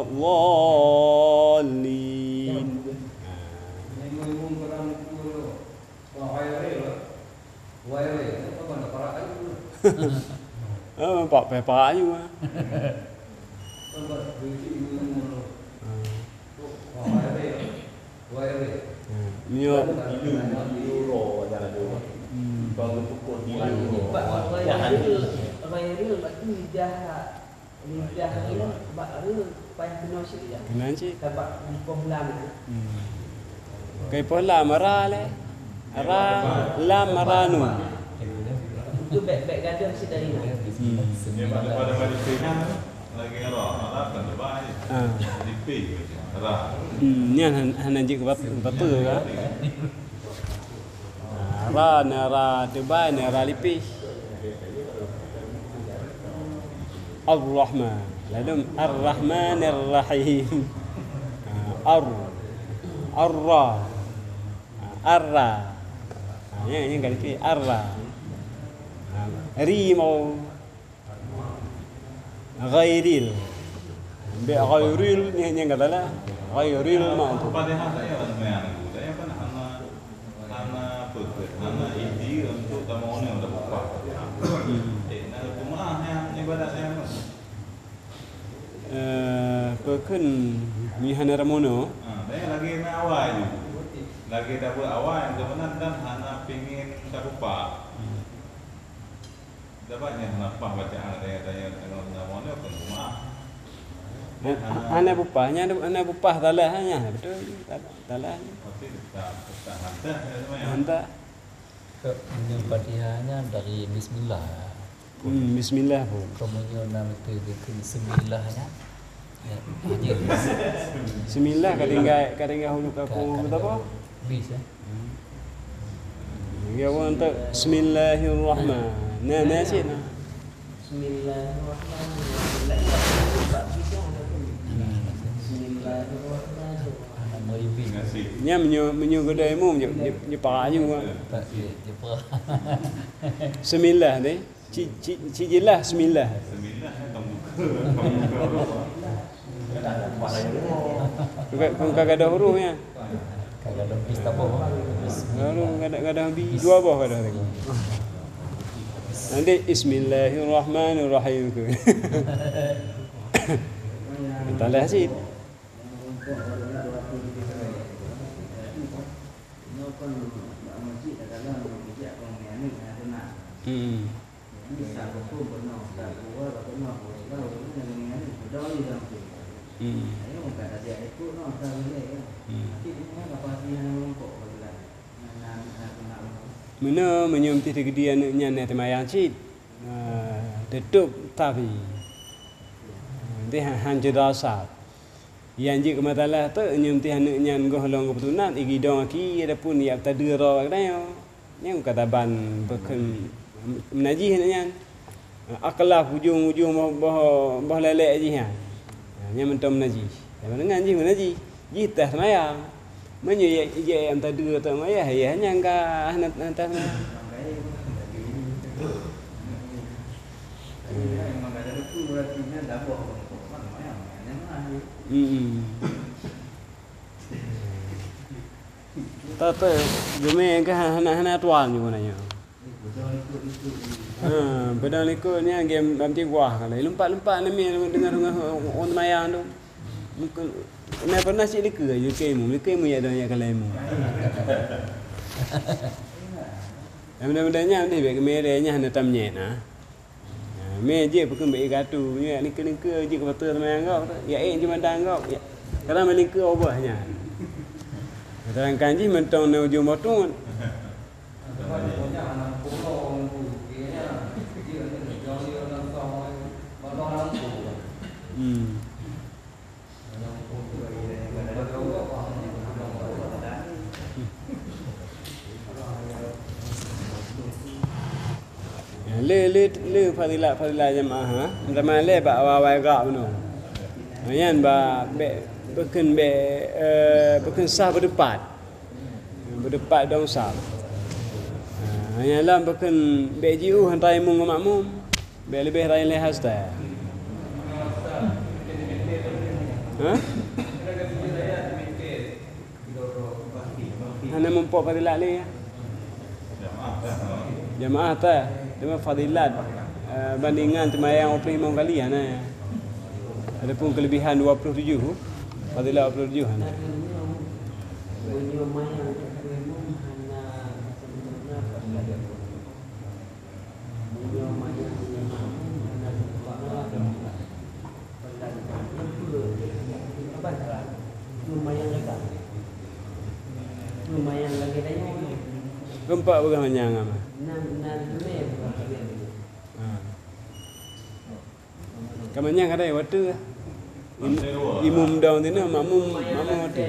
dhalin. Oh, pak pepa aja mah. Nyo. Euro ada ada. Bang pukul tiga. Pak Rairil, Rairil berarti lidah lidah ini Pak Rairil payah kena sikit ya. Kenapa sih? Dapat di pohon Hmm. Kai pola mara le. Ara lam maranu. itu baik-baik gadah si dari mana. Dia pada pada pada tengah lagi arah, arah kan terbaik. Ah. Di P arah. Hmm, ni han han anjing bat batu ka. Ara nara Dubai nara lipi. Ar-Rahman. Lalu Ar-Rahman Ar-Rahim. Ar Arra. Arra. Yang yang kali arra. rimau ghairil be ghairil ni ni katalah ghairil ma tu Padahal saya kan memang saya kan hana hana pekut hana ide untuk tamu ni untuk apa. Eh, nak rumah yang ibadat saya kan. eh pekun ni hana ramono Ah, saya lagi nak awal je. Lagi dah buat awal kebenar dan hana pengin tak lupa. Dapatnya kenapa bacaan saya tanya tengok tamu ni ke rumah. hana bupahnya hana bupah talahnya betul talah Tapi tak tak hantar sebenarnya. hantar Kemudian Fatihahnya dari Bismillah. hmm, bismillah pun Kemudian nama itu ke Semilahnya. Ya, hanya bismillah kadang kadang hulu kaku betul apa bis ya. ya untuk bismillahirrahmanirrahim nah nah sih nah Anak meribing. Ngasih. nya menyu menyu gedai mu menyu menyu parahnya Tak dia dia perah. sembilan ni ci ci ci jelas sembilan Sembilan kamu. kau kau ada hurufnya Kagak ada bis tak apa. lalu kada kada habis dua buah kada lagi nanti bismillahirrahmanirrahim tu talah sih hmm hmm mana menyum ti tegedian nya ne temayang cit tutup tapi nanti hancur dasar yang jik kematalah tu nyum ti hanu nyan goh long kebetulan igi dong aki ada pun ya tadi ro kadang yang kata ban bekun menajih nyan aklah hujung-hujung bah bah lelek ji ha nya mentom menajih dengan ji menajih ji tah semayang menye ye ye yang tadi tu maya ya hanya ka hanat hantar Hmm. Tata geme ke hana-hana tuan ni mana nya. Ha, pedang ikutnya game nanti wah kalau lompat-lompat ni dengar dengar on mayang tu. Mungkin nak pernah sih leka je kemu, leka mu ya dah kalau mu. Benda-bendanya ni baik merahnya hana tamnyet nah. Me je pun baik gatu nya ni kelingka je ke betul mayang kau. Ya eh je mandang kau. Ya. Kalau melingka obahnya. Kadang kanji mentong na ujung botong. Hmm. Le le le fadilah fadilah jemaah ha. Zaman le ba awal gak beno. Yan ba be bekun be eh bekun sah berdepat. Berdepat dong sah. Hanya lam bekun be jiu hantai mung makmum. Be lebih lain le hasta. Ha? Hanya mumpuk fadilah le. Jemaah ta. Dia fadilat uh, bandingan temayang dua puluh lima kali ana. Adapun kelebihan dua puluh tujuh fadilat dua puluh tujuh ana. Lumayan lagi tanya. Gempak bagaimana ngam? Kamanya kadai waktu imum daun tu na makmum makmum waktu.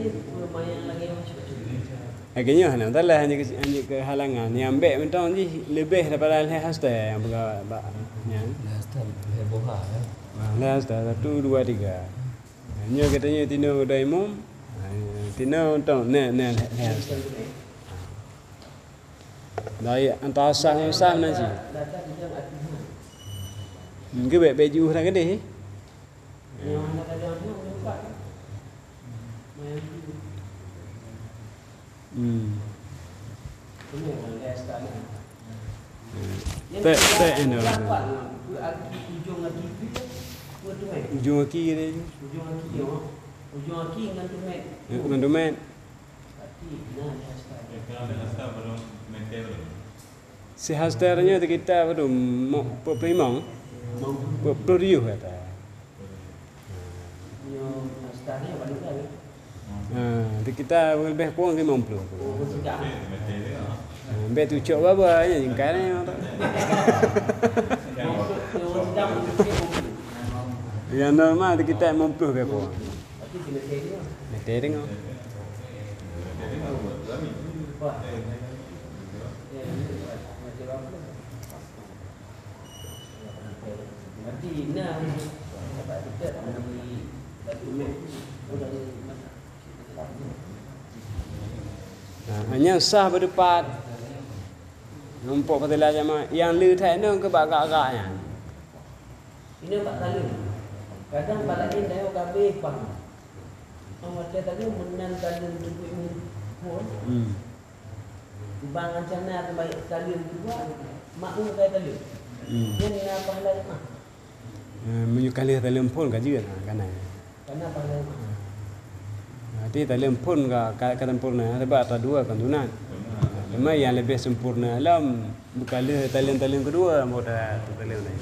Akhirnya hana talah hanya hanya kehalangan yang baik mentang ji lebih daripada hal hasta yang berga nya. Hasta heboh ya. Lah hasta satu dua tiga. Hanya katanya tino dah imum. Tino tong ne ne hasta. Dari antara sah dengan sah mana sih? Datang dia atihan. Mungkin baik baju dah ke deh. Yang ada ada orang nampak. Main tu. Hmm. Ini orang les sekali. Tak tak ini. Ujung lagi tu. Tu mai. Ujung kaki dia. Ujung lagi dia. Ujung lagi dengan tu mai. Dengan domain. Tapi nah les sekali. Kalau ada asal belum maintain belum. Si hasternya kita baru mau perprimang. Perperiuh kata. Yang astarnya paling kali. Ha, kita lebih kurang lima puluh. Oh, sudah. Maintain dia. Ambil tu cok berapa je jengkal ni. Yang normal kita lima puluh lebih kurang. Tapi bila saya dia. Betul tengok. Wah. Ya, macam apa? Nanti nah dapat kita bagi bagi mek udah Ha, hanya sah berdepan. Nampak patilah jamaah yang lu tai tu ke bagak-agaknya. ini tak tahu. Kadang balik ni dah kabeh pang. Awak dia tadi menan kalian duit ni pun. Hmm. Bang ancana baik kalian juga makmum kaya tadi. Hmm. Yang nak pahala mah. Uh, menyukali telefon kaji kan kan. Karena pahala mah. Nanti telefon ka ka sempurna sebab ada dua kan tunat. Cuma yang lebih sempurna alam berkala talent-talent kedua moda tu talent ni.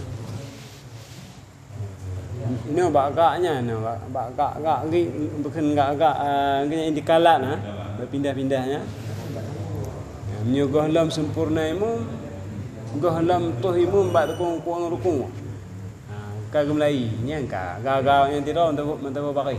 Ini bagaknya ni bagak-agak ni bukan agak kena indikalat nah berpindah-pindahnya. Menyuguh lam sempurna imu goh lam toh imu bak kuang rukun. Ha kagum lai nyangka gagal yang tidak untuk mentau pakai.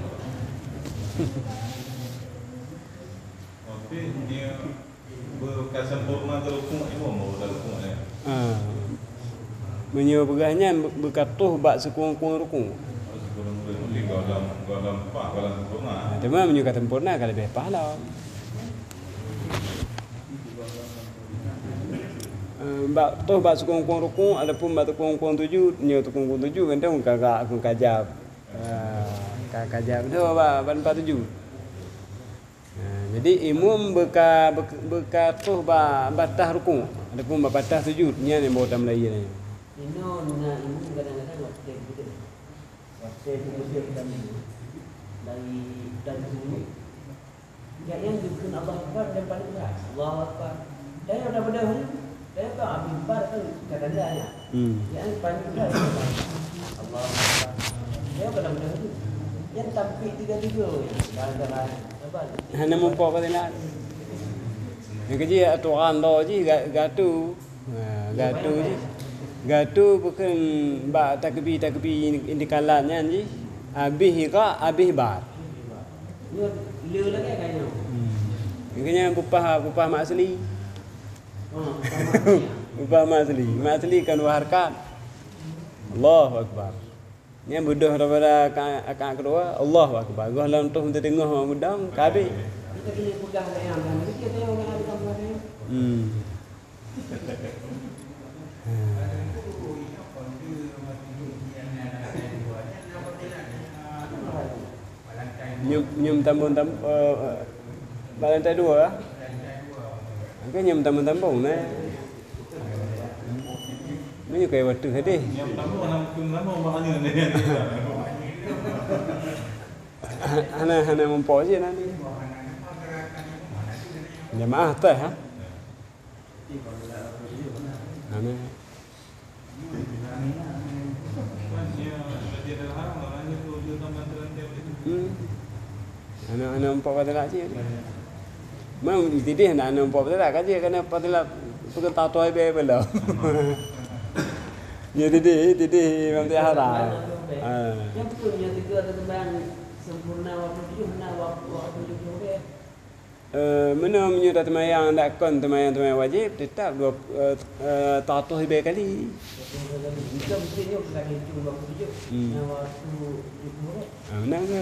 Tapi dia berkas sempurna terukung itu mau terukung ya. Ha. Menyo begahnya berkatuh bak sekuang-kuang rukun. Sebelum beli galam galam pak galam sempurna. Cuma menyo kata sempurna kalau lebih pahala. Bak toh bak sekuang-kuang rukun adapun bak sekuang-kuang tujuh nyo sekuang-kuang tujuh kan dah kagak aku kajab. Ha kajab tu bak ban tujuh. Jadi imum beka beka tuh ba batah rukun adapun ba batah sujud nya ni bawa Melayu ni. Ino na ini kadang-kadang waktu kita waktu kita dan dari dan dulu. Ya yang dikun Allah Akbar dan paling keras. Allah Akbar. Dan yang pada hari saya kan Habib Bar tu kata dia ya. Hmm. Yang paling keras Allah Akbar. Dia kadang-kadang tu yang tampil tiga-tiga kadang-kadang Hana mumpok patilah. Yang kerja aturan dah je gatu. Ha gatu je. Gatu bukan ba takbir takbir indikalannya je. Habis ka habis bar. Dia le lagi kayaknya. Hmm. Kayaknya bupah bupah mak asli. Oh, Bupah mak asli. Mak asli kan harkat. Allahu akbar. Ni bodoh daripada akak kedua Allahu akbar. Gua dalam tu untuk tengok mudang kabeh. kita kena pegang ayam dan kita tengok orang ada gambar ayam. Hmm. Nyum nyum tambung-tambung uh, balantai dua. Angka nyum tambung-tambung nah. Ini kayak waktu tadi. Yang pertama nama nama maknanya ni. Hana hana mempok je nanti. Jemaah teh ha. Hana. Hmm. Hana hana mempok pada lak je. Mau ditidih nak hana mempok pada lak je kerana pada lak bukan tato ai be belum. Ya tidih tidih memang haram. Ah. Yang betulnya tiga atau tembang sempurna waktu tujuh, mana waktu waktu tujuh dia. Uh, mana menyurat temayang tak kon temayang temayang wajib tetap dua uh, uh, tatuh ibe kali. Kita mestinya lagi tujuh waktu tujuh. Hmm. Yang waktu tujuh dia. Ah menang ke?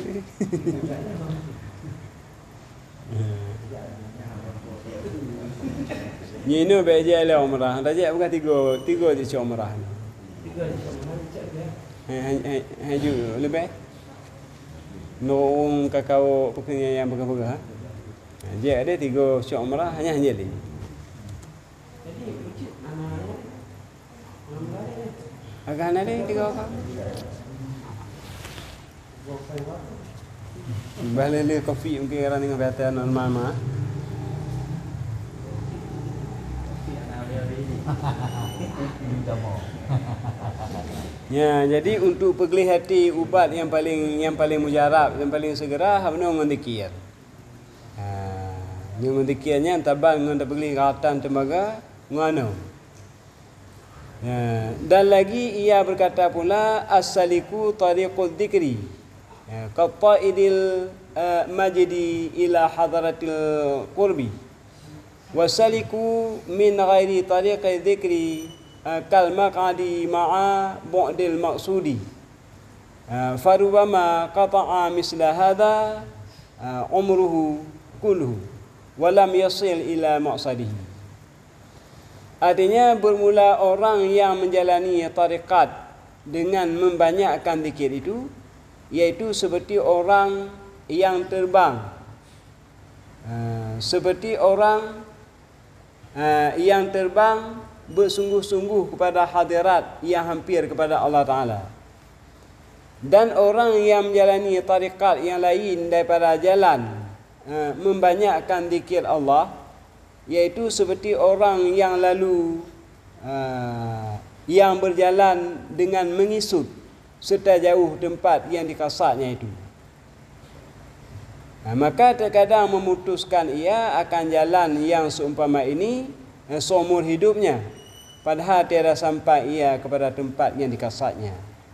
Uh. Nyino baik je ala umrah. Raja bukan tiga, tiga je cik umrah ni. Tiga ni sama cek dia. Hai hai hai ju lebih. Nong kakao pekerja yang pegang-pegang. Ha. Dia ada tiga cik umrah hanya hanya ni. Jadi ucap anak-anak umrah ni. Agak ada tiga orang. Bukan waktu. Balele kopi mungkin orang dengan kata normal mah. Minta mau. Ya, jadi untuk pergelih hati ubat yang paling yang paling mujarab, yang paling segera habno ngon dikir. Ha, ngon dikirnya tabal ngon pergelih ratan tembaga ngono. Ya, dan lagi ia berkata pula as-saliku tariqul dzikri. Ya, qataidil uh, majdi ila hadratil qurbi. Wasaliku min ghairi tariqi dzikri kal maqadi ma'a bu'dil maqsudi farubama qata'a misla hadha umruhu kulluhu wa lam yasil ila maqsadihi. Artinya bermula orang yang menjalani tariqat dengan membanyakkan zikir itu, iaitu seperti orang yang terbang, seperti orang Uh, yang terbang bersungguh-sungguh kepada hadirat yang hampir kepada Allah Ta'ala. Dan orang yang menjalani tariqat yang lain daripada jalan uh, membanyakkan zikir Allah, iaitu seperti orang yang lalu uh, yang berjalan dengan mengisut serta jauh tempat yang dikasatnya itu. Nah, maka terkadang memutuskan ia akan jalan yang seumpama ini eh, seumur hidupnya, padahal tiada sampai ia kepada tempat yang dikasatnya.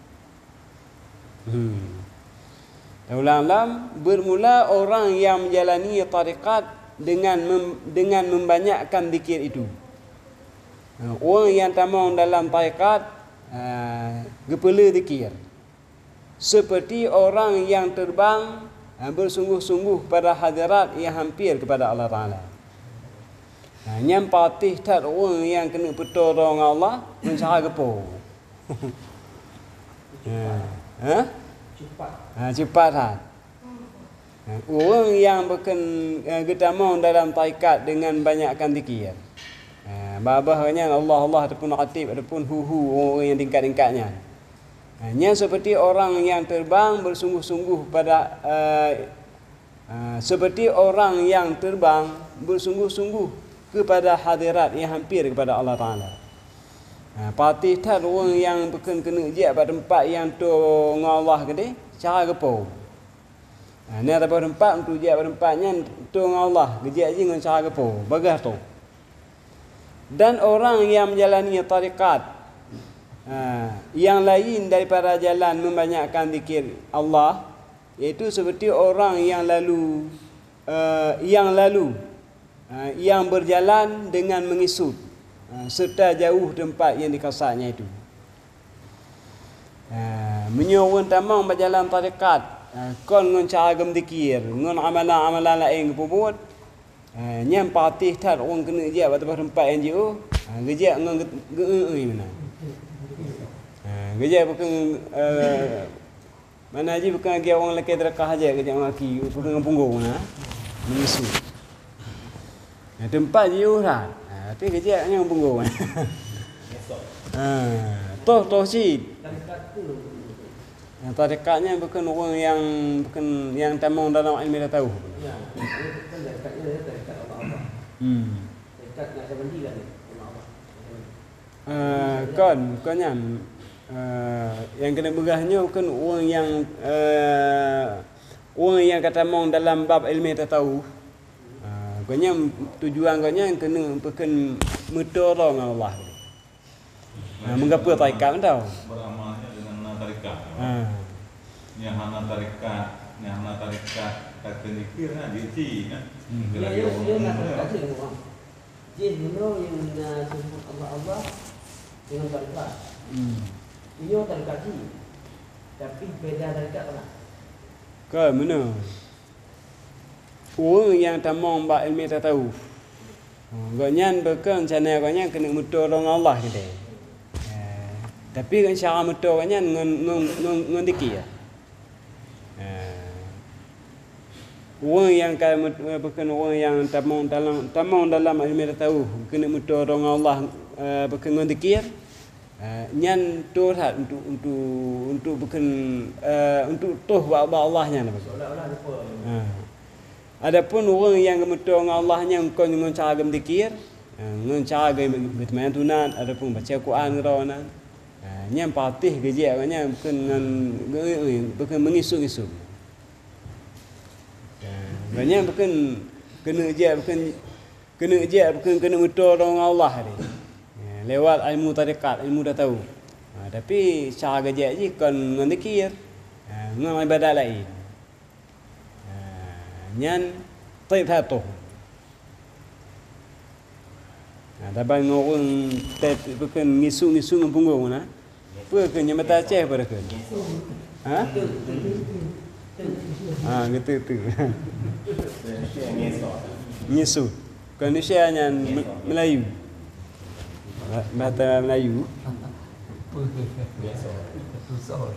Hmm. Ulang-ulang, bermula orang yang menjalani tariqat dengan mem, dengan membanyakkan zikir itu. Nah, orang yang tamang dalam tariqat uh, gepala zikir, seperti orang yang terbang bersungguh-sungguh pada hadirat yang hampir kepada Allah Ta'ala. Nah, yang patih tak orang yang kena petolong Allah mencari gepo. Ha? Cepat. Ha, cepat ha. Orang yang berken getamong dalam tarikat dengan banyakkan zikir. Ha, babahnya Allah Allah ataupun Atib ataupun hu-hu orang yang tingkat-tingkatnya. Hanya seperti orang yang terbang bersungguh-sungguh pada uh, uh, seperti orang yang terbang bersungguh-sungguh kepada hadirat yang hampir kepada Allah Ta'ala. Uh, patih tak orang yang bukan kena je pada tempat yang tu Allah kede cara gepo. Uh, ni ada tempat untuk je pada tempatnya tu Allah gejak je dengan cara gepo bagah tu. Dan orang yang menjalani tariqat Ha, yang lain daripada jalan membanyakkan zikir Allah, iaitu seperti orang yang lalu uh, yang lalu uh, yang berjalan dengan mengisut uh, serta jauh tempat yang dikasatnya itu. Uh, menyorong tamang berjalan tarikat uh, kon ngon cara gem zikir ngon amalan-amalan lain kebuat uh, nyam patih tat orang kena je pada tempat yang jauh uh, gejak ngon geui mana. Kerja bukan uh, mana aja bukan lagi orang lelaki terakah aja kerja maki bukan dengan punggung nah mengisu. Nah, tempat jauh lah. Ha, tapi kerja dengan punggung. Ha, toh toh si. Yang tarikatnya bukan orang yang bukan yang tamang dalam ilmu dah tahu. Ya, kan tarikatnya tarikat Allah. Hmm. Tarikat nak sebendi kan Allah. Uh, kon konnya Uh, yang kena berahnya bukan orang yang uh, orang yang kata mong dalam bab ilmu tak tahu. Uh, kanya tujuan kanya yang kena bukan metolong Allah. Nah, mengapa tarikat tahu? Beramalnya dengan tarikat. Ha. Yang hana tarikat, yang hana tarikat tak kena kira kan dia kan. Ya, ya, dia nak tarikat je orang. Jin dulu yang sebut Allah-Allah dengan tarikat. Hmm. Ia tarikat ji. Tapi beda tarikat lah. Ke mana? Orang yang tamang bab ilmu tak tahu. Gonyan bekan sana gonyan kena mutu orang Allah kita. Eh, tapi kan cara mutu gonyan ngon ngon ngon ngon dikir. Orang yang kan bukan orang yang tamong dalam tamong dalam ilmu tahu kena mutu orang Allah bukan ngon dikir. Nyan turhat untuk untuk untuk bukan untuk tuh wa Allahnya nak. Adapun orang yang mutu dengan Allahnya engkau dengan cara dikir, dengan cara bermain tunan, adapun baca Quran rawana. Nyam patih kerja nya bukan bukan mengisu-isu. Banyak bukan kena je bukan kena je bukan kena mutu dengan Allah ni. Lewat ilmu tarikat, ilmu dah tahu. Tapi cara kerja je kan dengan dikir, dengan ibadat lain. Nyan taib hatu. Nah, tapi ngorang tet bukan ngisu-ngisu dengan punggung na. Apa ke nyamata Aceh pada ke? Ha? Ah, gitu tu. Ngisu. Kan Indonesia nyan Melayu. Bahasa Melayu. Biasa. Susah.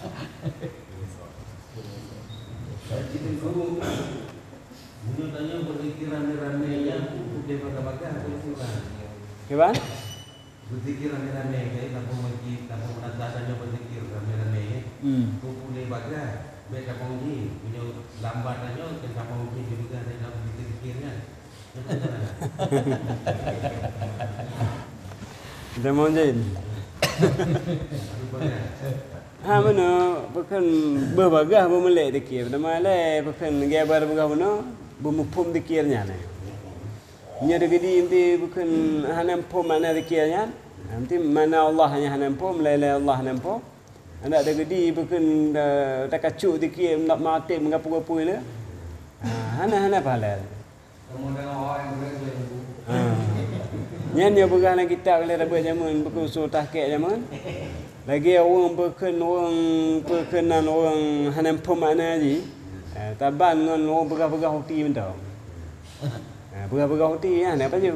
Guru, guru tanya berzikir rame-rame yang dia baga-baga atau kurang? Gimana? Berzikir rame-rame, kayak kampung masjid, kampung penatasannya berzikir rame-rame. Hmm. Kau boleh baga, baik kampung ni punya lambat tanya ke kampung ni juga ada dalam berzikirnya. Dah mau jadi. Ha mana bukan berbagah bermelek dikir. Nama le bukan gabar bagah mana bermupum dikirnya ni. Nya de gedi inti bukan hanam pom mana dikirnya. Nanti mana Allah hanya hanam pom la ilaha Allah hanam pom. Anak de gedi bukan tak kacuk dikir nak mati mengapu-gapu le. Ha hana hana pahala. Kamu dengan orang yang Ha. Nya dia berah dalam kitab le dapat zaman bukan usul tahqiq zaman. Lagi orang berken orang perkenan orang hanam pom mana ji. Eh, taban dengan orang begah-begah hoti mentau. Eh, begah-begah hoti ya, nak baju.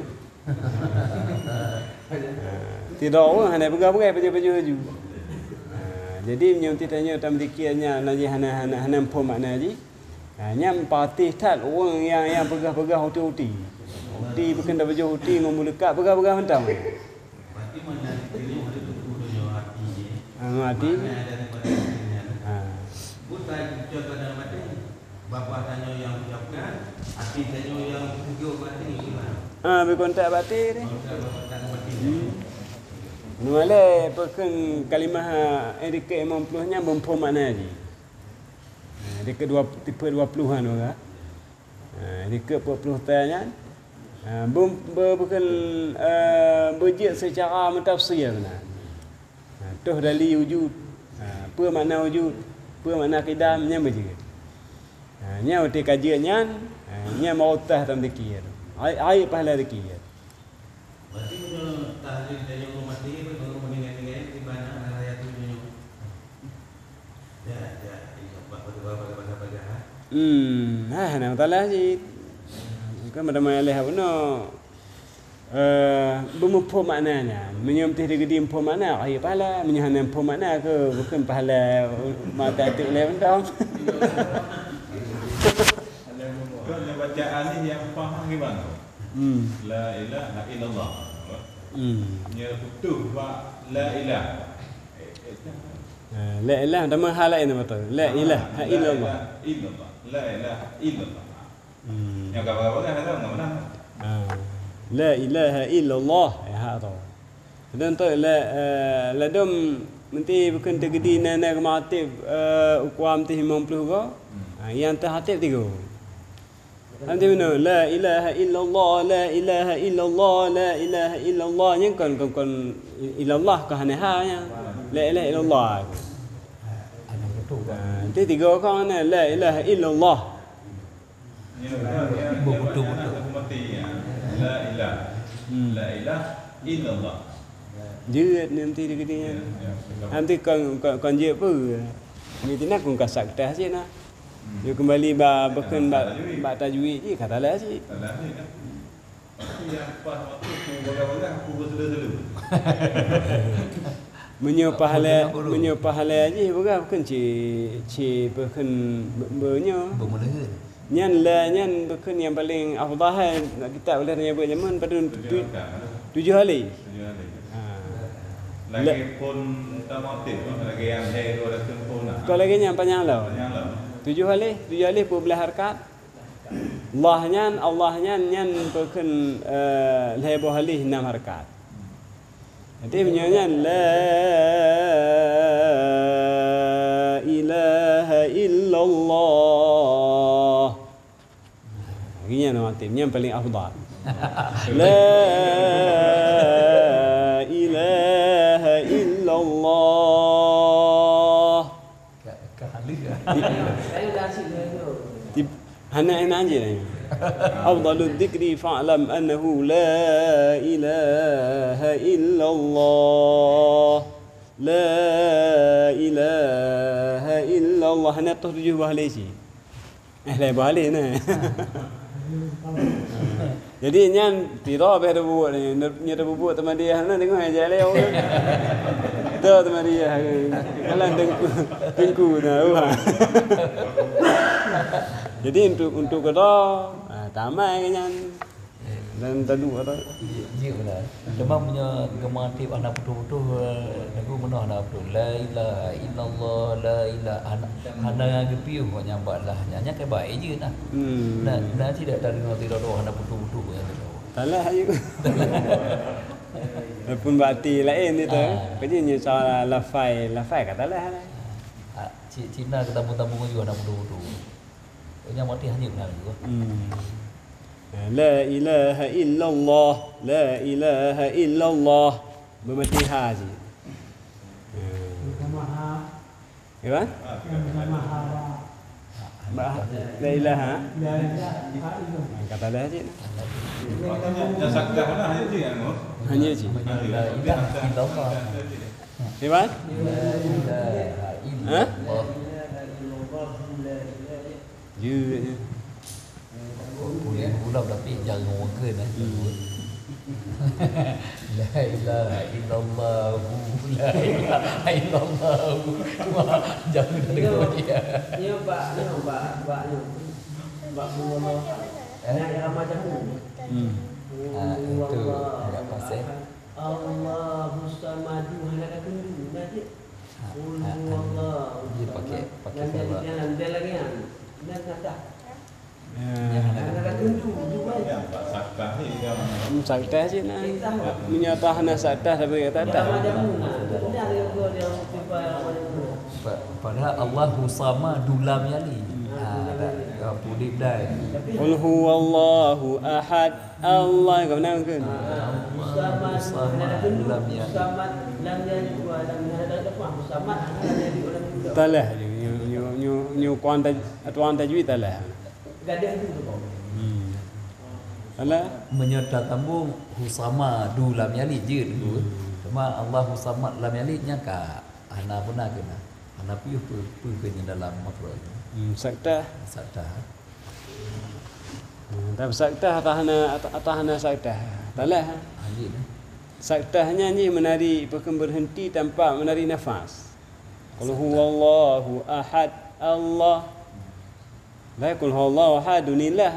Tidak orang hanam begah-begah baju-baju baju. Jadi menyuntik tanya tam dikirnya lagi hanam hanam pom mana ji. Nyam patih tat orang yang yang begah-begah hoti-hoti. Hoti bukan dah baju hoti ngomong dekat begah-begah mentau. Berarti mana dikirnya ada tujuh hati. Mati. Ha. Bukan contoh dalam mati. Bapa tanya yang ucapkan, hati tanya yang tujuh mati gimana? Ah, berkontak batin ni. Hmm. Nuale pekan kalimah edike lima puluh nya bempom mana ni? Ha, edike dua tipe dua puluhan orang. Ha, edike empat puluh tanya. Ha, bum bukan uh, berjit secara mentafsir benar. Tuh dari wujud. Ha, apa makna wujud? Apa makna qidam nya beje. Ha, nya uti kajiannya, ha, nya mautah dalam dikir. Ai ai pahala dikir. Berarti punya tahlil dari yang mati itu baru meninggal-ninggal di mana raya tu punya. Ya, ya, ini apa apa-apa-apa-apa. Hmm, ha nah talah ji. Kan pada malih apa Uh, bermumpul maknanya menyemtih di gedim pun makna ai pahala menyahanam pun makna ke bukan pahala mata tu le bentang. Kalau bacaan ni yang faham gimana? Hmm. La ilaha illallah. Hmm. Nya betul wa la ilaha. La ilaha nama hal lain betul. La ilaha illallah. Illallah. La ilaha illallah. Hmm. Yang apa-apa kan ada enggak benar. Ah. La ilaha illallah ya hado. Dan tu la la dom nanti bukan tergedi nana kematib ukuam ti lima puluh go. Yang terhatib tiga. Nanti mana la ilaha illallah la ilaha illallah la ilaha illallah yang kan kan kan illallah ke hanahanya. La ilaha illallah. Ada betul. Nanti tiga kan la ilaha illallah. Betul-betul. La ilaha. La ilaha illallah. Jeut nanti dia gedenya. Nanti kan kan je apa? Ni tinak kun kasak tah je nah. Dia kembali ba beken ba ba tajwid je kata lah sih. Salah ni kan. yang pas waktu aku bagaimana aku berselu-selu. Menyo pahala menyo pahala je bukan bukan ci ci bukan benyo. Bermula. Nyan la nyan bukan yang paling afdal nak kita boleh tanya buat zaman pada Tujuh tu- kan. tujuh hari. Tujuh hari. Ha. Lagi pun tak motif, lagi yang hai dua ratus pun nak. Kau lagi yang panjang lah. Yang lah. Tujuh hari, tujuh hari pun belah harkat. Allah nyan Allah nyan nyan bukan uh, lebo hari enam harkat. Jadi menyanyian la ilaha illallah. Ini yang mati, yang paling afdal. La ilaha illallah. Kehalus ke? Saya dah asyik dengan tu. Hana hana aja ni. Afdalul dzikri fa'lam annahu la ilaha illallah. La ilaha illallah. Hana tu tujuh bahali si. Eh lain bahali ni. Jadi nyan tira ber buat ni, nya buat teman dia hana tengok aja leo. Tu teman dia. Kalan dengku dengku nah. Jadi untuk untuk kita ah, tamai kan dan tadu ada. Ya lah. Cuma punya gemar tip anak betul-betul lagu mana anak betul. La ilaha illallah la ilaha hana gepiu kau nyambat lah. Nyanyi ke baik je nah. Hmm. Nah, nah tidak dari nanti doa anak betul-betul yang tu. Talah ayo. Walaupun bati lain itu. Kerja nya cara lafai, lafai katalah. Ah, Cina ketemu-temu juga anak betul-betul. Yang mati hanya benar juga. Hmm. La ilaha illallah, la ilaha illallah. Bermati haji. Ya kan? La ilaha. Kata dah je. Yang sakit mana hanya tu yang tu. Hanya je. La ilaha illallah. Ya kan? La ilaha illallah. Je je. Boleh ulang tapi jangan orang ke nah. La ilaha illallah. La ilaha illallah. Cuma jangan dengar dia. Ni Pak, ni Pak, Pak ni. Pak Allah. Nak yang macam tu. Hmm. Ah, itu enggak pasal. Allahu samadu hana kendu nanti. Allah. Dia pakai pakai Yang sahabat. jalan dia lagi yang. Nak kata. Ya. Hana kendu juga. Yang Pak Sakah ni yang Sakta je nak. Menyata hana sakta tapi kata Tak tak. macam mana. Dia ada gua dia tiba yang macam tu. Pa- Padahal Allahu samadu lam yali. Ha, dah pulih dah. Qul huwallahu ahad. Allah kau nak kan? Samad Samad hana kendu. lam yalid. Samad lam yalid wa lam yulad. Ada apa? Samad hana yalid wa lam yulad. Talah je. Nyu nyu nyu nyu kuan taj atuan tajwid talah. Gadah tu tu. Hmm. Talah. Menyerta tambung husama du lam yalid je dulu. Cuma Allahu samad lam yalidnya ka ana puna kena. Ana piuh pu pu kena dalam makro. Hmm, sakta. Sakta. Hmm, tak sakta atahana atahana sakta. Talah. Anjir. Saktahnya ni menari bukan berhenti tanpa menari nafas. Qul huwallahu ahad Allah. La qul huwallahu ahad dunillah.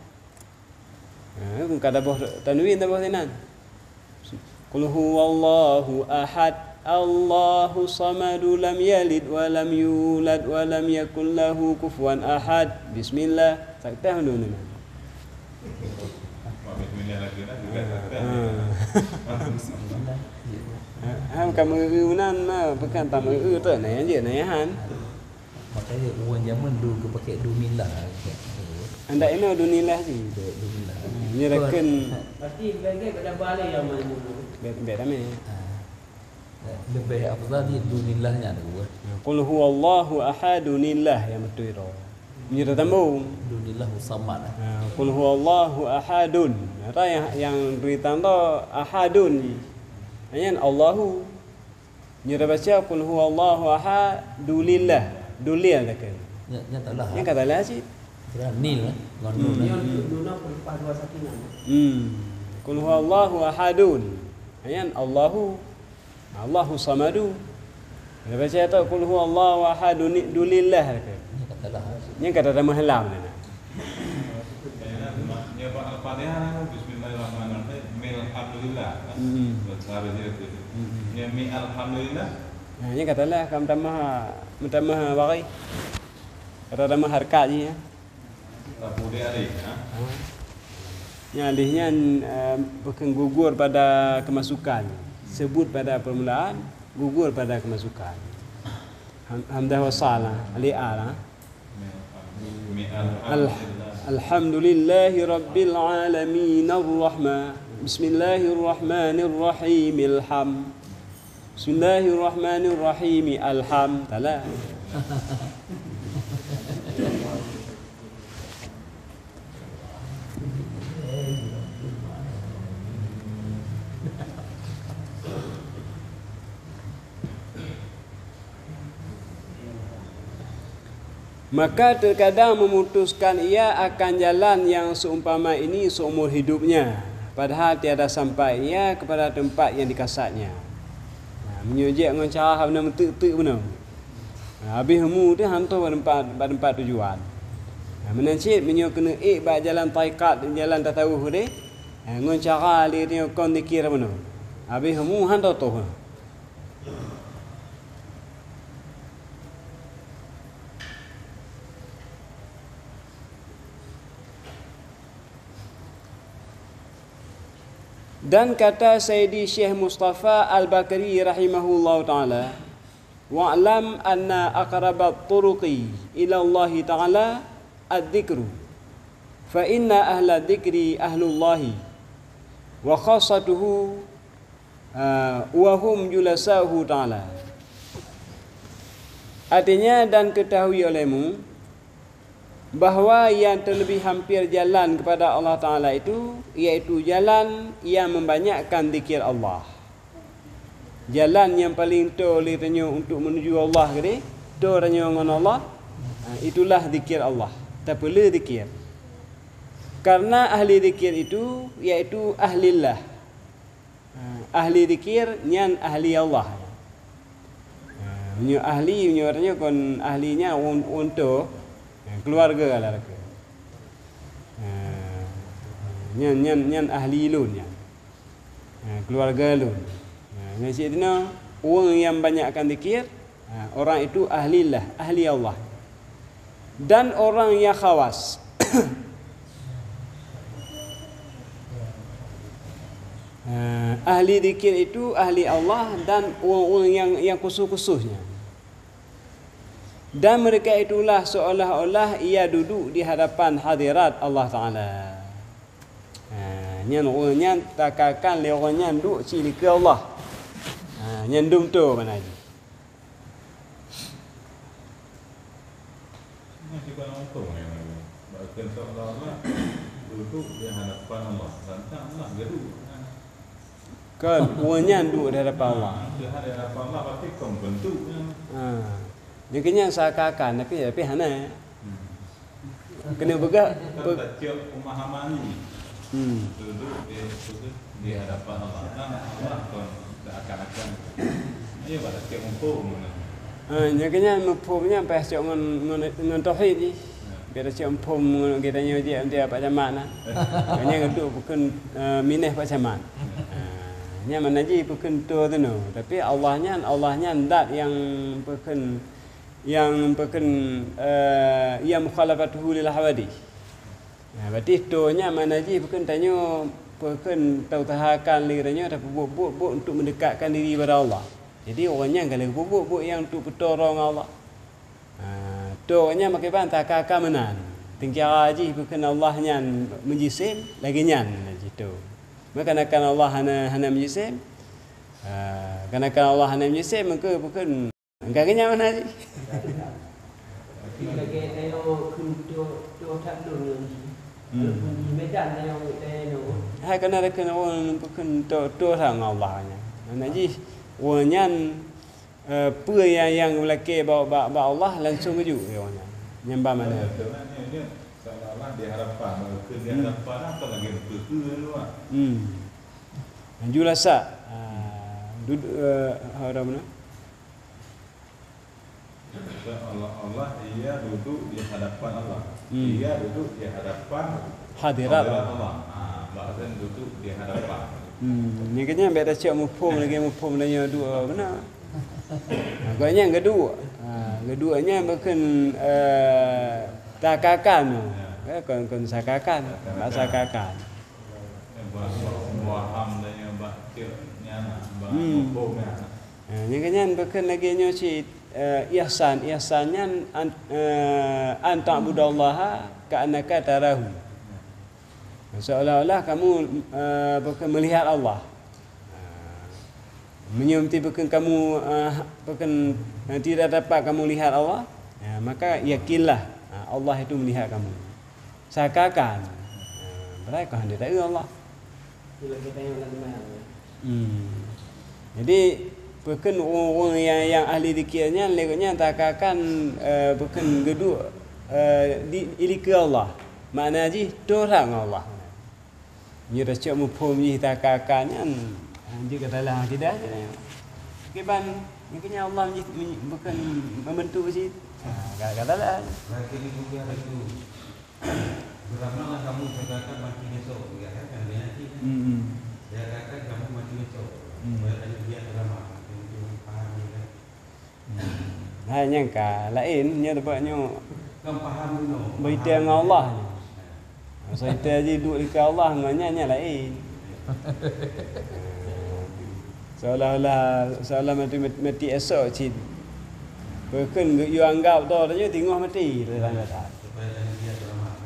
Ha, kata boh tanwin tak boh tenan. Qul huwallahu ahad Allahu samadu lam yalid wa lam yulad wa lam yakul lahu kufuwan ahad. Bismillah. Saktah dulu ni. Bismillah lagi lah juga sakit. Bismillah. Ha, kamu unan mah bukan tamu u tu nai je nai han. Makanya orang zaman dulu ke pakai dumillah. Anda ini dunilah sih. Dumillah. Ni rekan Pasti bagi pada balik yang mana. bet bet ame. Lebih afdal di dunillahnya tu. Qul huwallahu ahadunillah yang betul itu. Ni tambung. Dunillah samad. Ha, Qul huwallahu ahadun. Ada yang yang berita tu ahadun. Hanya Allahu. Ni baca qul huwallahu ahadulillah. Dulil dekat. Nya nya taklah. Yang katalah sih. Kira nil eh. Ngon Ni nun. untuk duna perluas dua sakinah. Hmm. Qul huwallahu ahadun. Ayan Allahu Allahu samadu. Dia baca tu qul huwallahu ahadun dulillah. Ini katalah. Ni kata nama halam ni. Ya Pak Al-Fatihah bismillahirrahmanirrahim. Mil alhamdulillah. Cara dia tu. Ya mi alhamdulillah. Ha ni katalah kam tamah tamah bagi. Kata nama harkat je ya. Rabu dia hari, ha? Yang alihnya uh, bukan gugur pada kemasukan. Sebut pada permulaan, gugur pada kemasukan. Hamdah wa salah, ali'a lah. Alhamdulillahi rabbil alamin ar-rahman. Bismillahirrahmanirrahim ilham. Bismillahirrahmanirrahim alham. Talah. Maka terkadang memutuskan ia akan jalan yang seumpama ini seumur hidupnya, padahal tiada sampai ia kepada tempat yang dikasatnya. Nah, menyujek dengan cara benda mentek-tek benar. Nah, habis hemu tu hantar pada tempat, pada tempat tujuan. Nah, menancit menyo kena ik bak jalan tarikat, jalan tasawuf dia. Nah, dengan cara dia tengok kon dikira benar. Habis hemu hantar tu. Dan kata Sayyidi Syekh Mustafa Al-Bakri rahimahullah ta'ala, wa'lam anna aqrabat turuqi ila Allah ta'ala ad-dhikru fa inna ahla dhikri ahlullahi wa khassatuhu uh, wa hum julasahu ta'ala. Artinya, dan ketahui olehmu bahawa yang terlebih hampir jalan kepada Allah Ta'ala itu, iaitu jalan yang membanyakkan zikir Allah. Jalan yang paling tolirnya untuk menuju Allah ke tolirnya dengan Allah, itulah zikir Allah. Tak perlu zikir. Karena ahli zikir itu, iaitu ahlillah. Ahli zikir, nyan ahli Allah. Menyo ahli, menyo artinya kon ahlinya untuk keluarga lah ke. Ha, nyan nyan nyan ahli lun nyan. Ha, keluarga lun. Ha, nasi dina orang yang banyakkan zikir, ha, orang itu ahlilah, ahli Allah. Dan orang yang khawas. ha, ahli zikir itu ahli Allah dan orang-orang yang yang khusus-khususnya. Dan mereka itulah seolah-olah ia duduk di hadapan hadirat Allah Ta'ala. Ha, nyan orangnya takakan le orangnya duduk cili ke Allah. Ha, nyan dum tu mana aja. Masih banyak untung ya. Bahkan seolah-olah duduk di hadapan Allah. Lantak Allah gaduh. Kan orangnya duduk di hadapan Allah. Di hadapan Allah pasti kau bentuknya. Ha. Dia kena seakan-akan tapi tapi hana. Kena begak Kan tak cium pemahaman ni. Hmm. Duduk di di hadapan Allah. Nah, Allah kau seakan-akan. Ayo pada cium umpum. Ha, nya kena mempumnya pas cak ngan ngan tauhid ni. Biar cak empum kita nya dia dia apa jaman nah. Kanya geduk bukan uh, minah pak jaman. Ha, nya manaji bukan tu tu no. Tapi Allahnya Allahnya zat yang bukan yang bukan uh, yang mukhalafatuhu lil hawadith. Nah, berarti tonya manaji bukan tanya bukan tahu tahakan liranya tapi buat-buat untuk mendekatkan diri kepada Allah. Jadi orangnya kalau buat-buat yang untuk bertolong Allah. Ha, tonya makai bantah kakak menan. Tinggi haji bukan Allahnya menjisim lagi nyan gitu. Maka kan Allah hana hana menjisim. Ha, karena kan Allah hana menjisim maka bukan enggaknya mana sih? Tapi lagi tengok kuntu tu tak dulu. Di Medan tengok tengok. Hai kena kena orang bukan tu tu sang Allahnya. Naji wanyan apa yang yang melaki bawa bawa Allah langsung keju dia orangnya. Nyembah mana? seolah-olah diharapkan ke dihadapan apa lagi ke ke tu ah. Hmm. Julasa. Ah, duduk uh, haram mana? Seolah-olah ia duduk di hadapan Allah. Hmm. Ia duduk di hadapan Hadirat Allah. Ah, bahkan duduk di hadapan. Hmm, ni kena ambil dah cak mufhum lagi mufhum nanya dua benar. Ha, yang kedua. Ha, keduanya bukan uh, takakan. Ya, kon kon sakakan, tak sakakan. Semua ham dan yang bakirnya nak Hmm. mufhumnya. Ha, ni kena bukan lagi nyo si uh, ihsan, ihsannya an uh, an ta'budallaha ka'annaka tarahu. Seolah-olah kamu uh, bukan melihat Allah. Uh, Menyumti bukan kamu uh, bukan uh, tidak dapat kamu lihat Allah, uh, maka yakinlah uh, Allah itu melihat kamu. Sakakan. Uh, mereka hendak tahu Allah. Bila kita yang lagi mahal. Hmm. Jadi bukan orang yang yang ahli zikirnya leknya takakan uh, bukan geduk uh, di ilika Allah. Makna ji dorang Allah. Ni dah cak mufhum ni takakannya jika dalam akidah je. Kiban mungkinnya Allah bukan membentuk si. Ha kata-katalah. Berarti ini juga itu. Beramallah kamu katakan mati besok ya kan dia nanti. Hmm. Dia katakan kamu mati besok. Hmm. Berarti dia beramal. Dia paham dia. Nah nyangka lain nya tebaknya Kamu paham dulu. berita dengan Allah. Saya tadi duduk di Allah nganya lain. Seolah-olah seolah mati mati esok cik. Bukan you anggap tu tanya tengok mati dalam kata. Supaya dia beramal.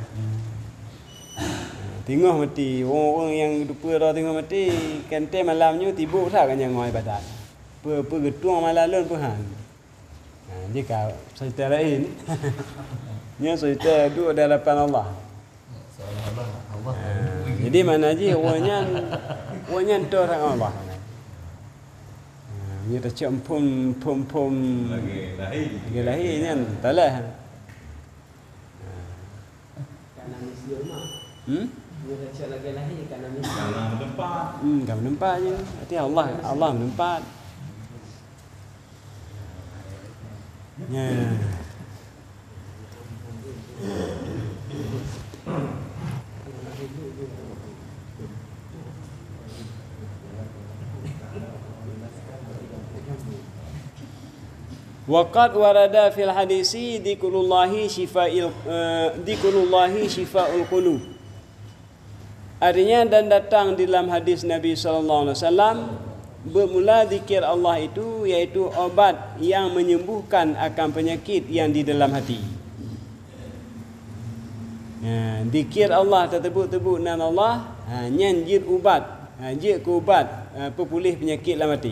Tengok mati orang-orang yang lupa dah tengok mati kante malamnya tibuk tak kan yang ngoi badan. Pe pe getuang malalun puhan. Ha jika cerita lain. Nya cerita duduk di hadapan Allah. Seolah-olah Allah. Ha, jadi mana je orangnya orangnya tu orang Allah. Ha dia dah cak pum pum pum Lagi lahir. lagi lahirnya talah. Karena mesti rumah. Hmm? Dia dah cak lagi lahir karena mesti. Karena mentempat. Hmm, kan menempatnya. Berarti Allah Allah menempat. Ya. Waqad warada fil hadisi dzikrullahi syifa'il uh, dzikrullahi syifa'ul qulub. Artinya dan datang di dalam hadis Nabi sallallahu alaihi wasallam bermula zikir Allah itu iaitu obat yang menyembuhkan akan penyakit yang di dalam hati. Ha, zikir Allah tersebut-tebut nama Allah, ha, nyanjir ubat, ha, jir ke ubat ha, pepulih penyakit dalam hati.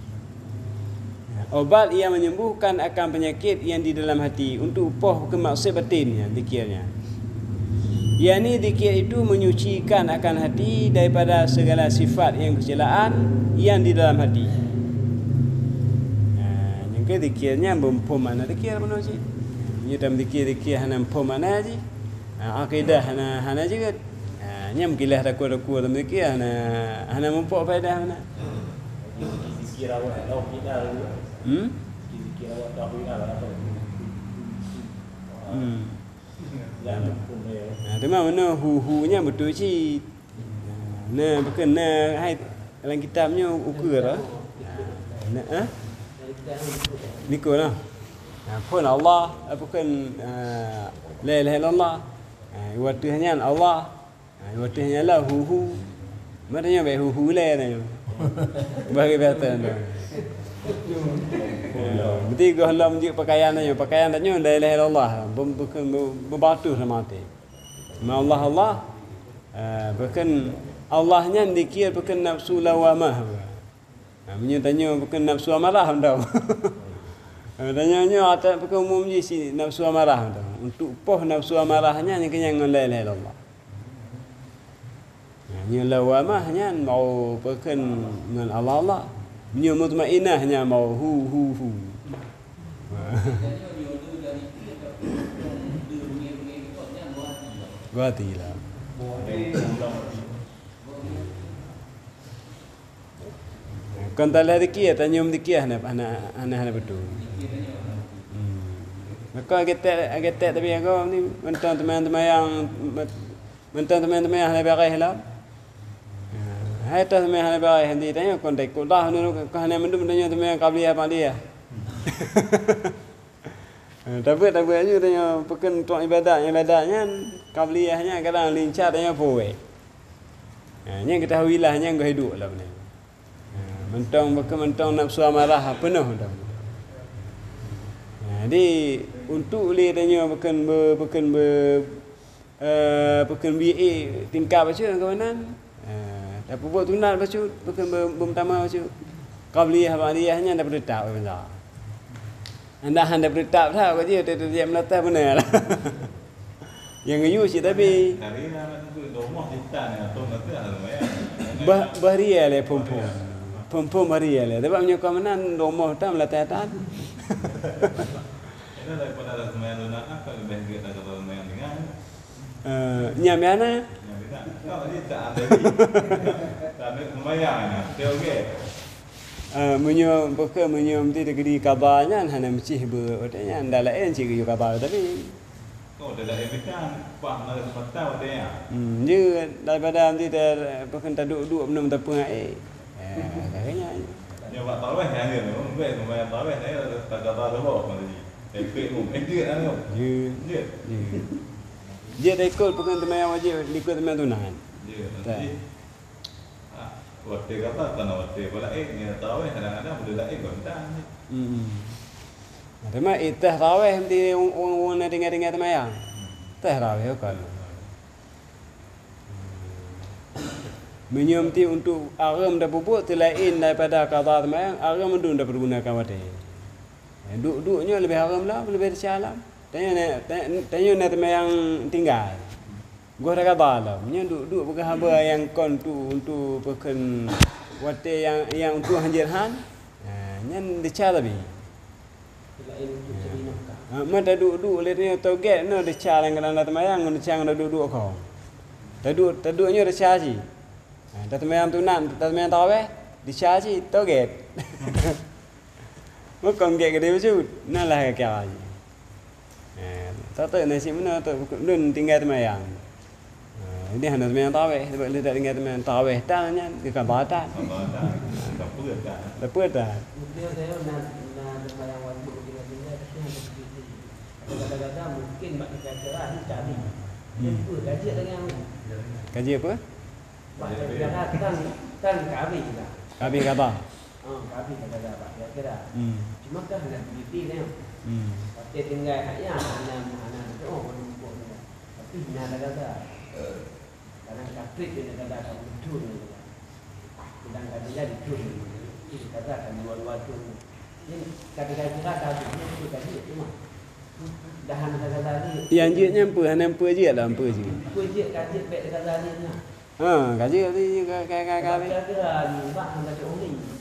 Obat yang menyembuhkan akan penyakit yang di dalam hati untuk upah ke maksud batinnya zikirnya. Yani zikir itu menyucikan akan hati daripada segala sifat yang kecelaan yang di dalam hati. Ha, yang ke zikirnya bempom mana zikir mana sih? Ini dalam zikir-zikir hana bempom mana sih? Ha, akidah hana hana juga. Ha, nyam kilah takut-takut dalam zikir hana hana mempok faedah mana? Zikir awak tahu kita. Hmm? Zikir awak tahu kita apa? Hmm. Yang pun dia. Ha, tu mana hu-hunya betul sih. Nah, bukan nah hai dalam kitabnya ukur lah. Nah, ah? Nikul lah. Ha, pun Allah, bukan uh, la ilaha illallah. Ha, waktu hanya Allah. Ha, waktu hanya lah hu-hu. Maknanya baik hu-hu lah ni. Bagi betul tu. Berarti kau hendak menjadi pakaian aja, pakaian aja la ilaha illallah, bukan berbatu sama hati. Allah Allah, bukan Allahnya dikir bukan nafsu lawamah. Menyatanya bukan nafsu amarah hendak. Tanya-nya atas bukan umum je si nafsu amarah hendak. Untuk poh nafsu amarahnya ni kenyang la ilaha illallah. Nya lawamahnya mau bukan dengan Allah Allah. Nya mutmainahnya mau hu hu hu. Berarti lah. Kan tak ada dikir, tanya om dikir anak anak anak betul. Maka kita kita tapi aku ni mentang teman-teman yang mentang teman-teman yang lebih baik lah. Hai tu teman yang lebih baik nanti tanya kontak kau dah nu kau hanya mendum tanya teman yang kabli apa dia. Tapi tapi aja tanya pekan tuan ibadat yang ibadahnya kabliyahnya kadang lincah tanya poe. Nya kita tahuilah nya gua hidup lah benar. Mentang bekan mentang nafsu amarah penuh dah. Jadi untuk boleh tanya bukan ber, bukan ber, uh, bukan B A tingkap baca kawanan. Uh, tapi buat tunat baca bukan bertama baca. Qabliyah ba'diyahnya dah berdetak benar. Anda anda berdetak dah kau dia dia melata benar lah. Yang ayu sih tapi Hari nak tu domah kita ni atau nanti ada lumayan. bah bahria le pom-pom. Pom-pom bahria le. Tapi punya kawanan domah tak melata tak. Itu daripada ada lumayan lunak apa lebih kita ada lumayan dengan. Eh nyamana Yang kita kalau ni tak ada. Tak ada lumayan ni. Okey. Uh, menyo bukan menyo mesti degree kabarnya hanya mesti berotanya anda lain cik yo kabar tapi Oh, dah dah evikan pak nak sepatah ada ya. hmm je daripada mesti ter bukan tak duduk belum tepung eh eh kayaknya Ya pak tahu eh yang ni, orang baik lumayan tahu eh saya tak kata ada apa tadi. Efek um, eh dia kan. je Dia. je je tak ikut bukan teman wajib ikut teman tunan Dia. Nanti waktu kata tanah waktu pula eh ni tahu eh kadang-kadang boleh lain kau tak ni. hmm Tema itah raweh mesti wong-wong nak dengar-dengar temayang. Tah raweh kan. Menyum ti untuk aram dah bubuk lain daripada qada temayang, aram mendun dah pergunakan wate. Duk-duknya lebih haram lah, lebih salam. Tanya tanya nak temayang tinggal. Gua dah kata lah, nya duk-duk bukan haba yang kon tu untuk pekan wate yang yang untuk hanjirhan. Ha, nya dicah tapi. Lain untuk cari nafkah. Ha, mata duduk le ni toget no de cha lang kadang temayang no chang dah duduk kau. Taduk taduknya de cha ji. Ha, dah temayang tunan, temayang taweh di cha ji toget. Mo kon get gede baju, nah lah kaya ji. Ha, tak tahu nasi mana tu dun tinggal temayang. Ha, ini hanya temayang taweh, sebab le tak tinggal temayang taweh tanya ke kabatan. Apa dah? Tak pun tak. Lepas dah. Mungkin saya nak nak sembahyang wajib kita tinggal tapi hanya segitu. Kadang-kadang mungkin mak kita cerah ni cari. Apa gaji dengan Kaji apa? Pak kira kan kan kami juga. Kabi kata. Oh, kami kata Pak kira. Hmm. Cuma kan nak beli ni. Hmm. Tapi tinggal hanya anak anak oh menumpuk. Tapi nak kata kadang kapit dia kata kamu betul. Kadang-kadang jadi betul. Itu kata kan luar-luar tu. Ini kata-kata kita tahu itu tadi cuma dahan kata-kata ni. Yang je nyampu, hanya nyampu je lah, nyampu je. Aku je kaji baik kata ni ni. Ha, kaji tadi kakak-kakak ni. Kira-kira ni bak hendak orang ni.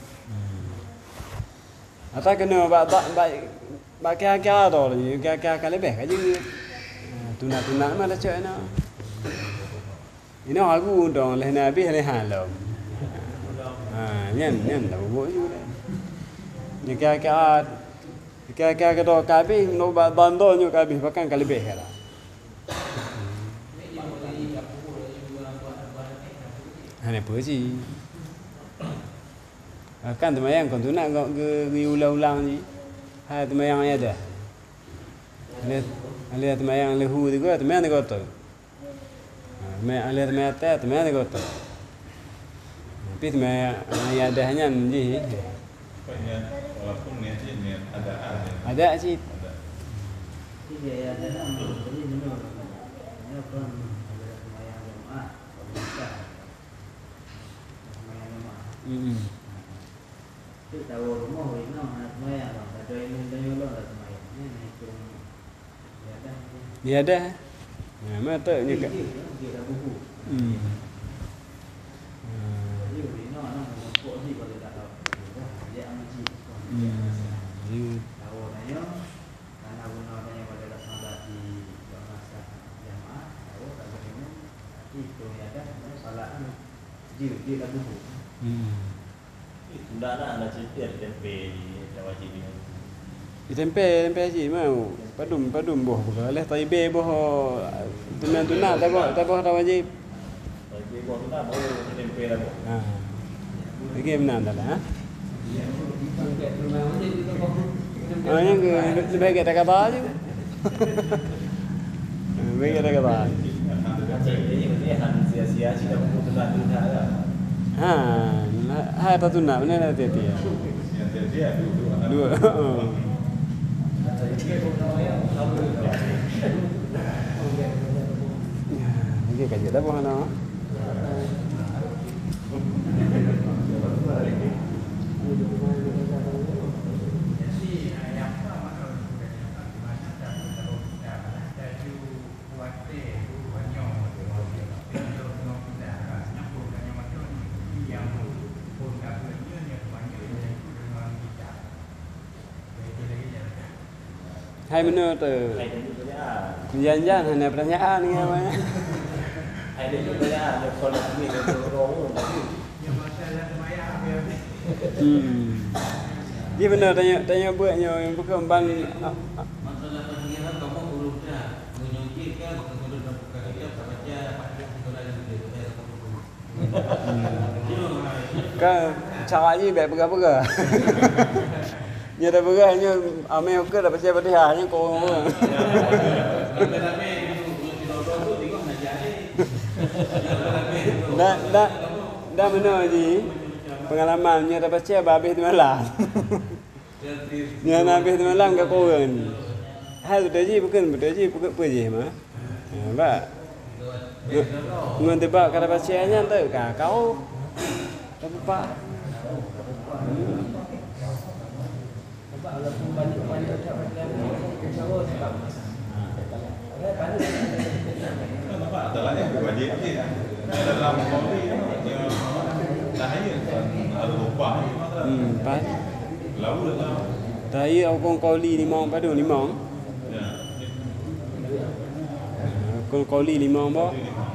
Atau kena bak tak bak bak kira-kira tu lah, kira-kira lebih kaji. Tunat-tunat mana cak nak. Ini aku dong leh nabi leh halam. Ha, nyan nyan dah buat juga. Ni kira-kira kira-kira kata kabih no bandar nyo kabih bahkan kali lebih kira. Hanya apa sih? Kan temayang kon tu nak ke ke ulang-ulang ni. Ha temayang ada. Lihat lihat temayang lehu tu gua temayang tu tu. Ha lihat temayang tu temayang tu tu. Tapi temayang ada hanya ni. Pokoknya walaupun niat ni ada ada. Ada sih. Ada. Dia ya dalam ini benar. Ini pun ada sembahyang jemaah. Sembahyang jemaah. Hmm. Kita tahu rumah ini nak sembahyang, ada yang mendayu lah sembahyang. Ini itu ya dah. Dia ada. Nah, mata ni kat. Dia dah buku. Hmm. Jadi ini orang mengumpul ni kalau tak tahu. Dia amat sih. Hmm. Dia Tahu nanya, karena guna nanya pada sahabat di masa jamaah, tahu tak boleh Dia dia lagu tu. Hmm. Sudah nak nak cerita tempe di Tawaji ni. Di tempe tempe haji mau. Padum padum boh buka leh taibe boh tunan tunan tak boh tak boh wajib. Tawaji boh tu nak baru tempe lah boh. Ha. Lagi menan dah ha. Ah yang ke lebih baik tak kata je. Baik tak kata. Ini ni han sia-sia sih dah pun tunan tu dah lah. Ha, hai ta tunan mana dah tiap. Dia dua. Dua. Okey kaji dah pun ana. Hai benar tu. Hai dia tu pertanyaan. Jangan-jangan hanya pertanyaan ni apa? Hai dia tu pertanyaan. Dia kalau ni dia tu orang tapi Hmm. Dia benar tanya tanya buatnya yang bukan ban Masalah pengiran kamu urut dah. Menyungkit kan bukan urut dan bukan kita tak baca pakai sekolah yang dia saya kamu. kan cara ni baik pegang-pegang. Nya dah pegang nya ame ke dah pasal Fatihah nya kau. Dah dah dah benar ji. Pengalamannya dah baca habis tu malam. Nya habis tu malam ke korang ni. Hal tu ji bukan betul ji bukan apa je mah. Ha ba. Ngan tebak kada bacanya tu ka kau. Apa pak? Walaupun banyak-banyak ucapan dan usaha sebab Nampak tak lah yang wajib je kan. Dalam kopi dahaya ada lupa ni masalah. Hmm, pas. Lalu dah. Daya aku kauli limau padu limau. Ya. Aku kauli limau ba.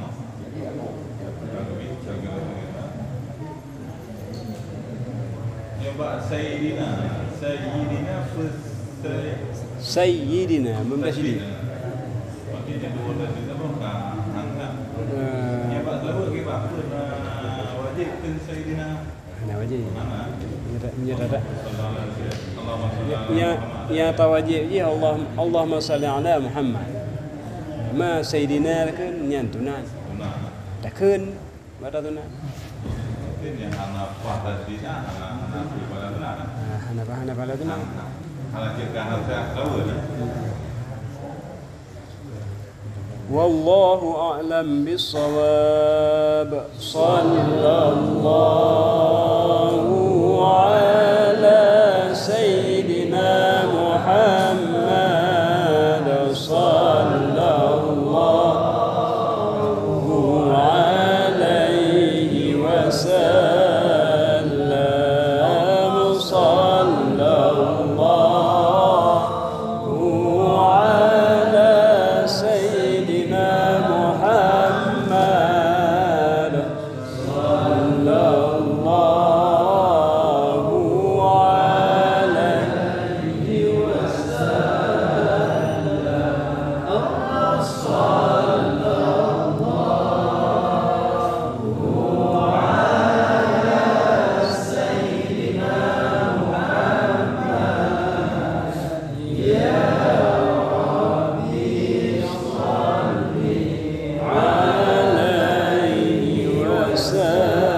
Yang bak Sayyidina, Sayyidina first Sayyidina membasili. Waktu dia dua dan kita pun kan angkat. Eh, Yang bak selalu ke bak pun wajib kan Sayyidina. Ana wajib. Mana? Ya tak. Allahumma salli ala Ya Muhammad. ya tawajib ji Allah Allahumma salli ala Muhammad. Ma sayyidina kan nyantunan. Nah, Takun pada tunan. mungkin yang anak pada di sana, anak di pada benar. Ah, hana hana pada tunan. Kalau kita anak saya tahu ni. والله أعلم بالصواب صلى الله على سيدنا محمد صلى الله عليه وسلم صلى الله على سيدنا محمد صلى الله عليه وسلم صلى الله على سيدنا محمد يا عليه وسلم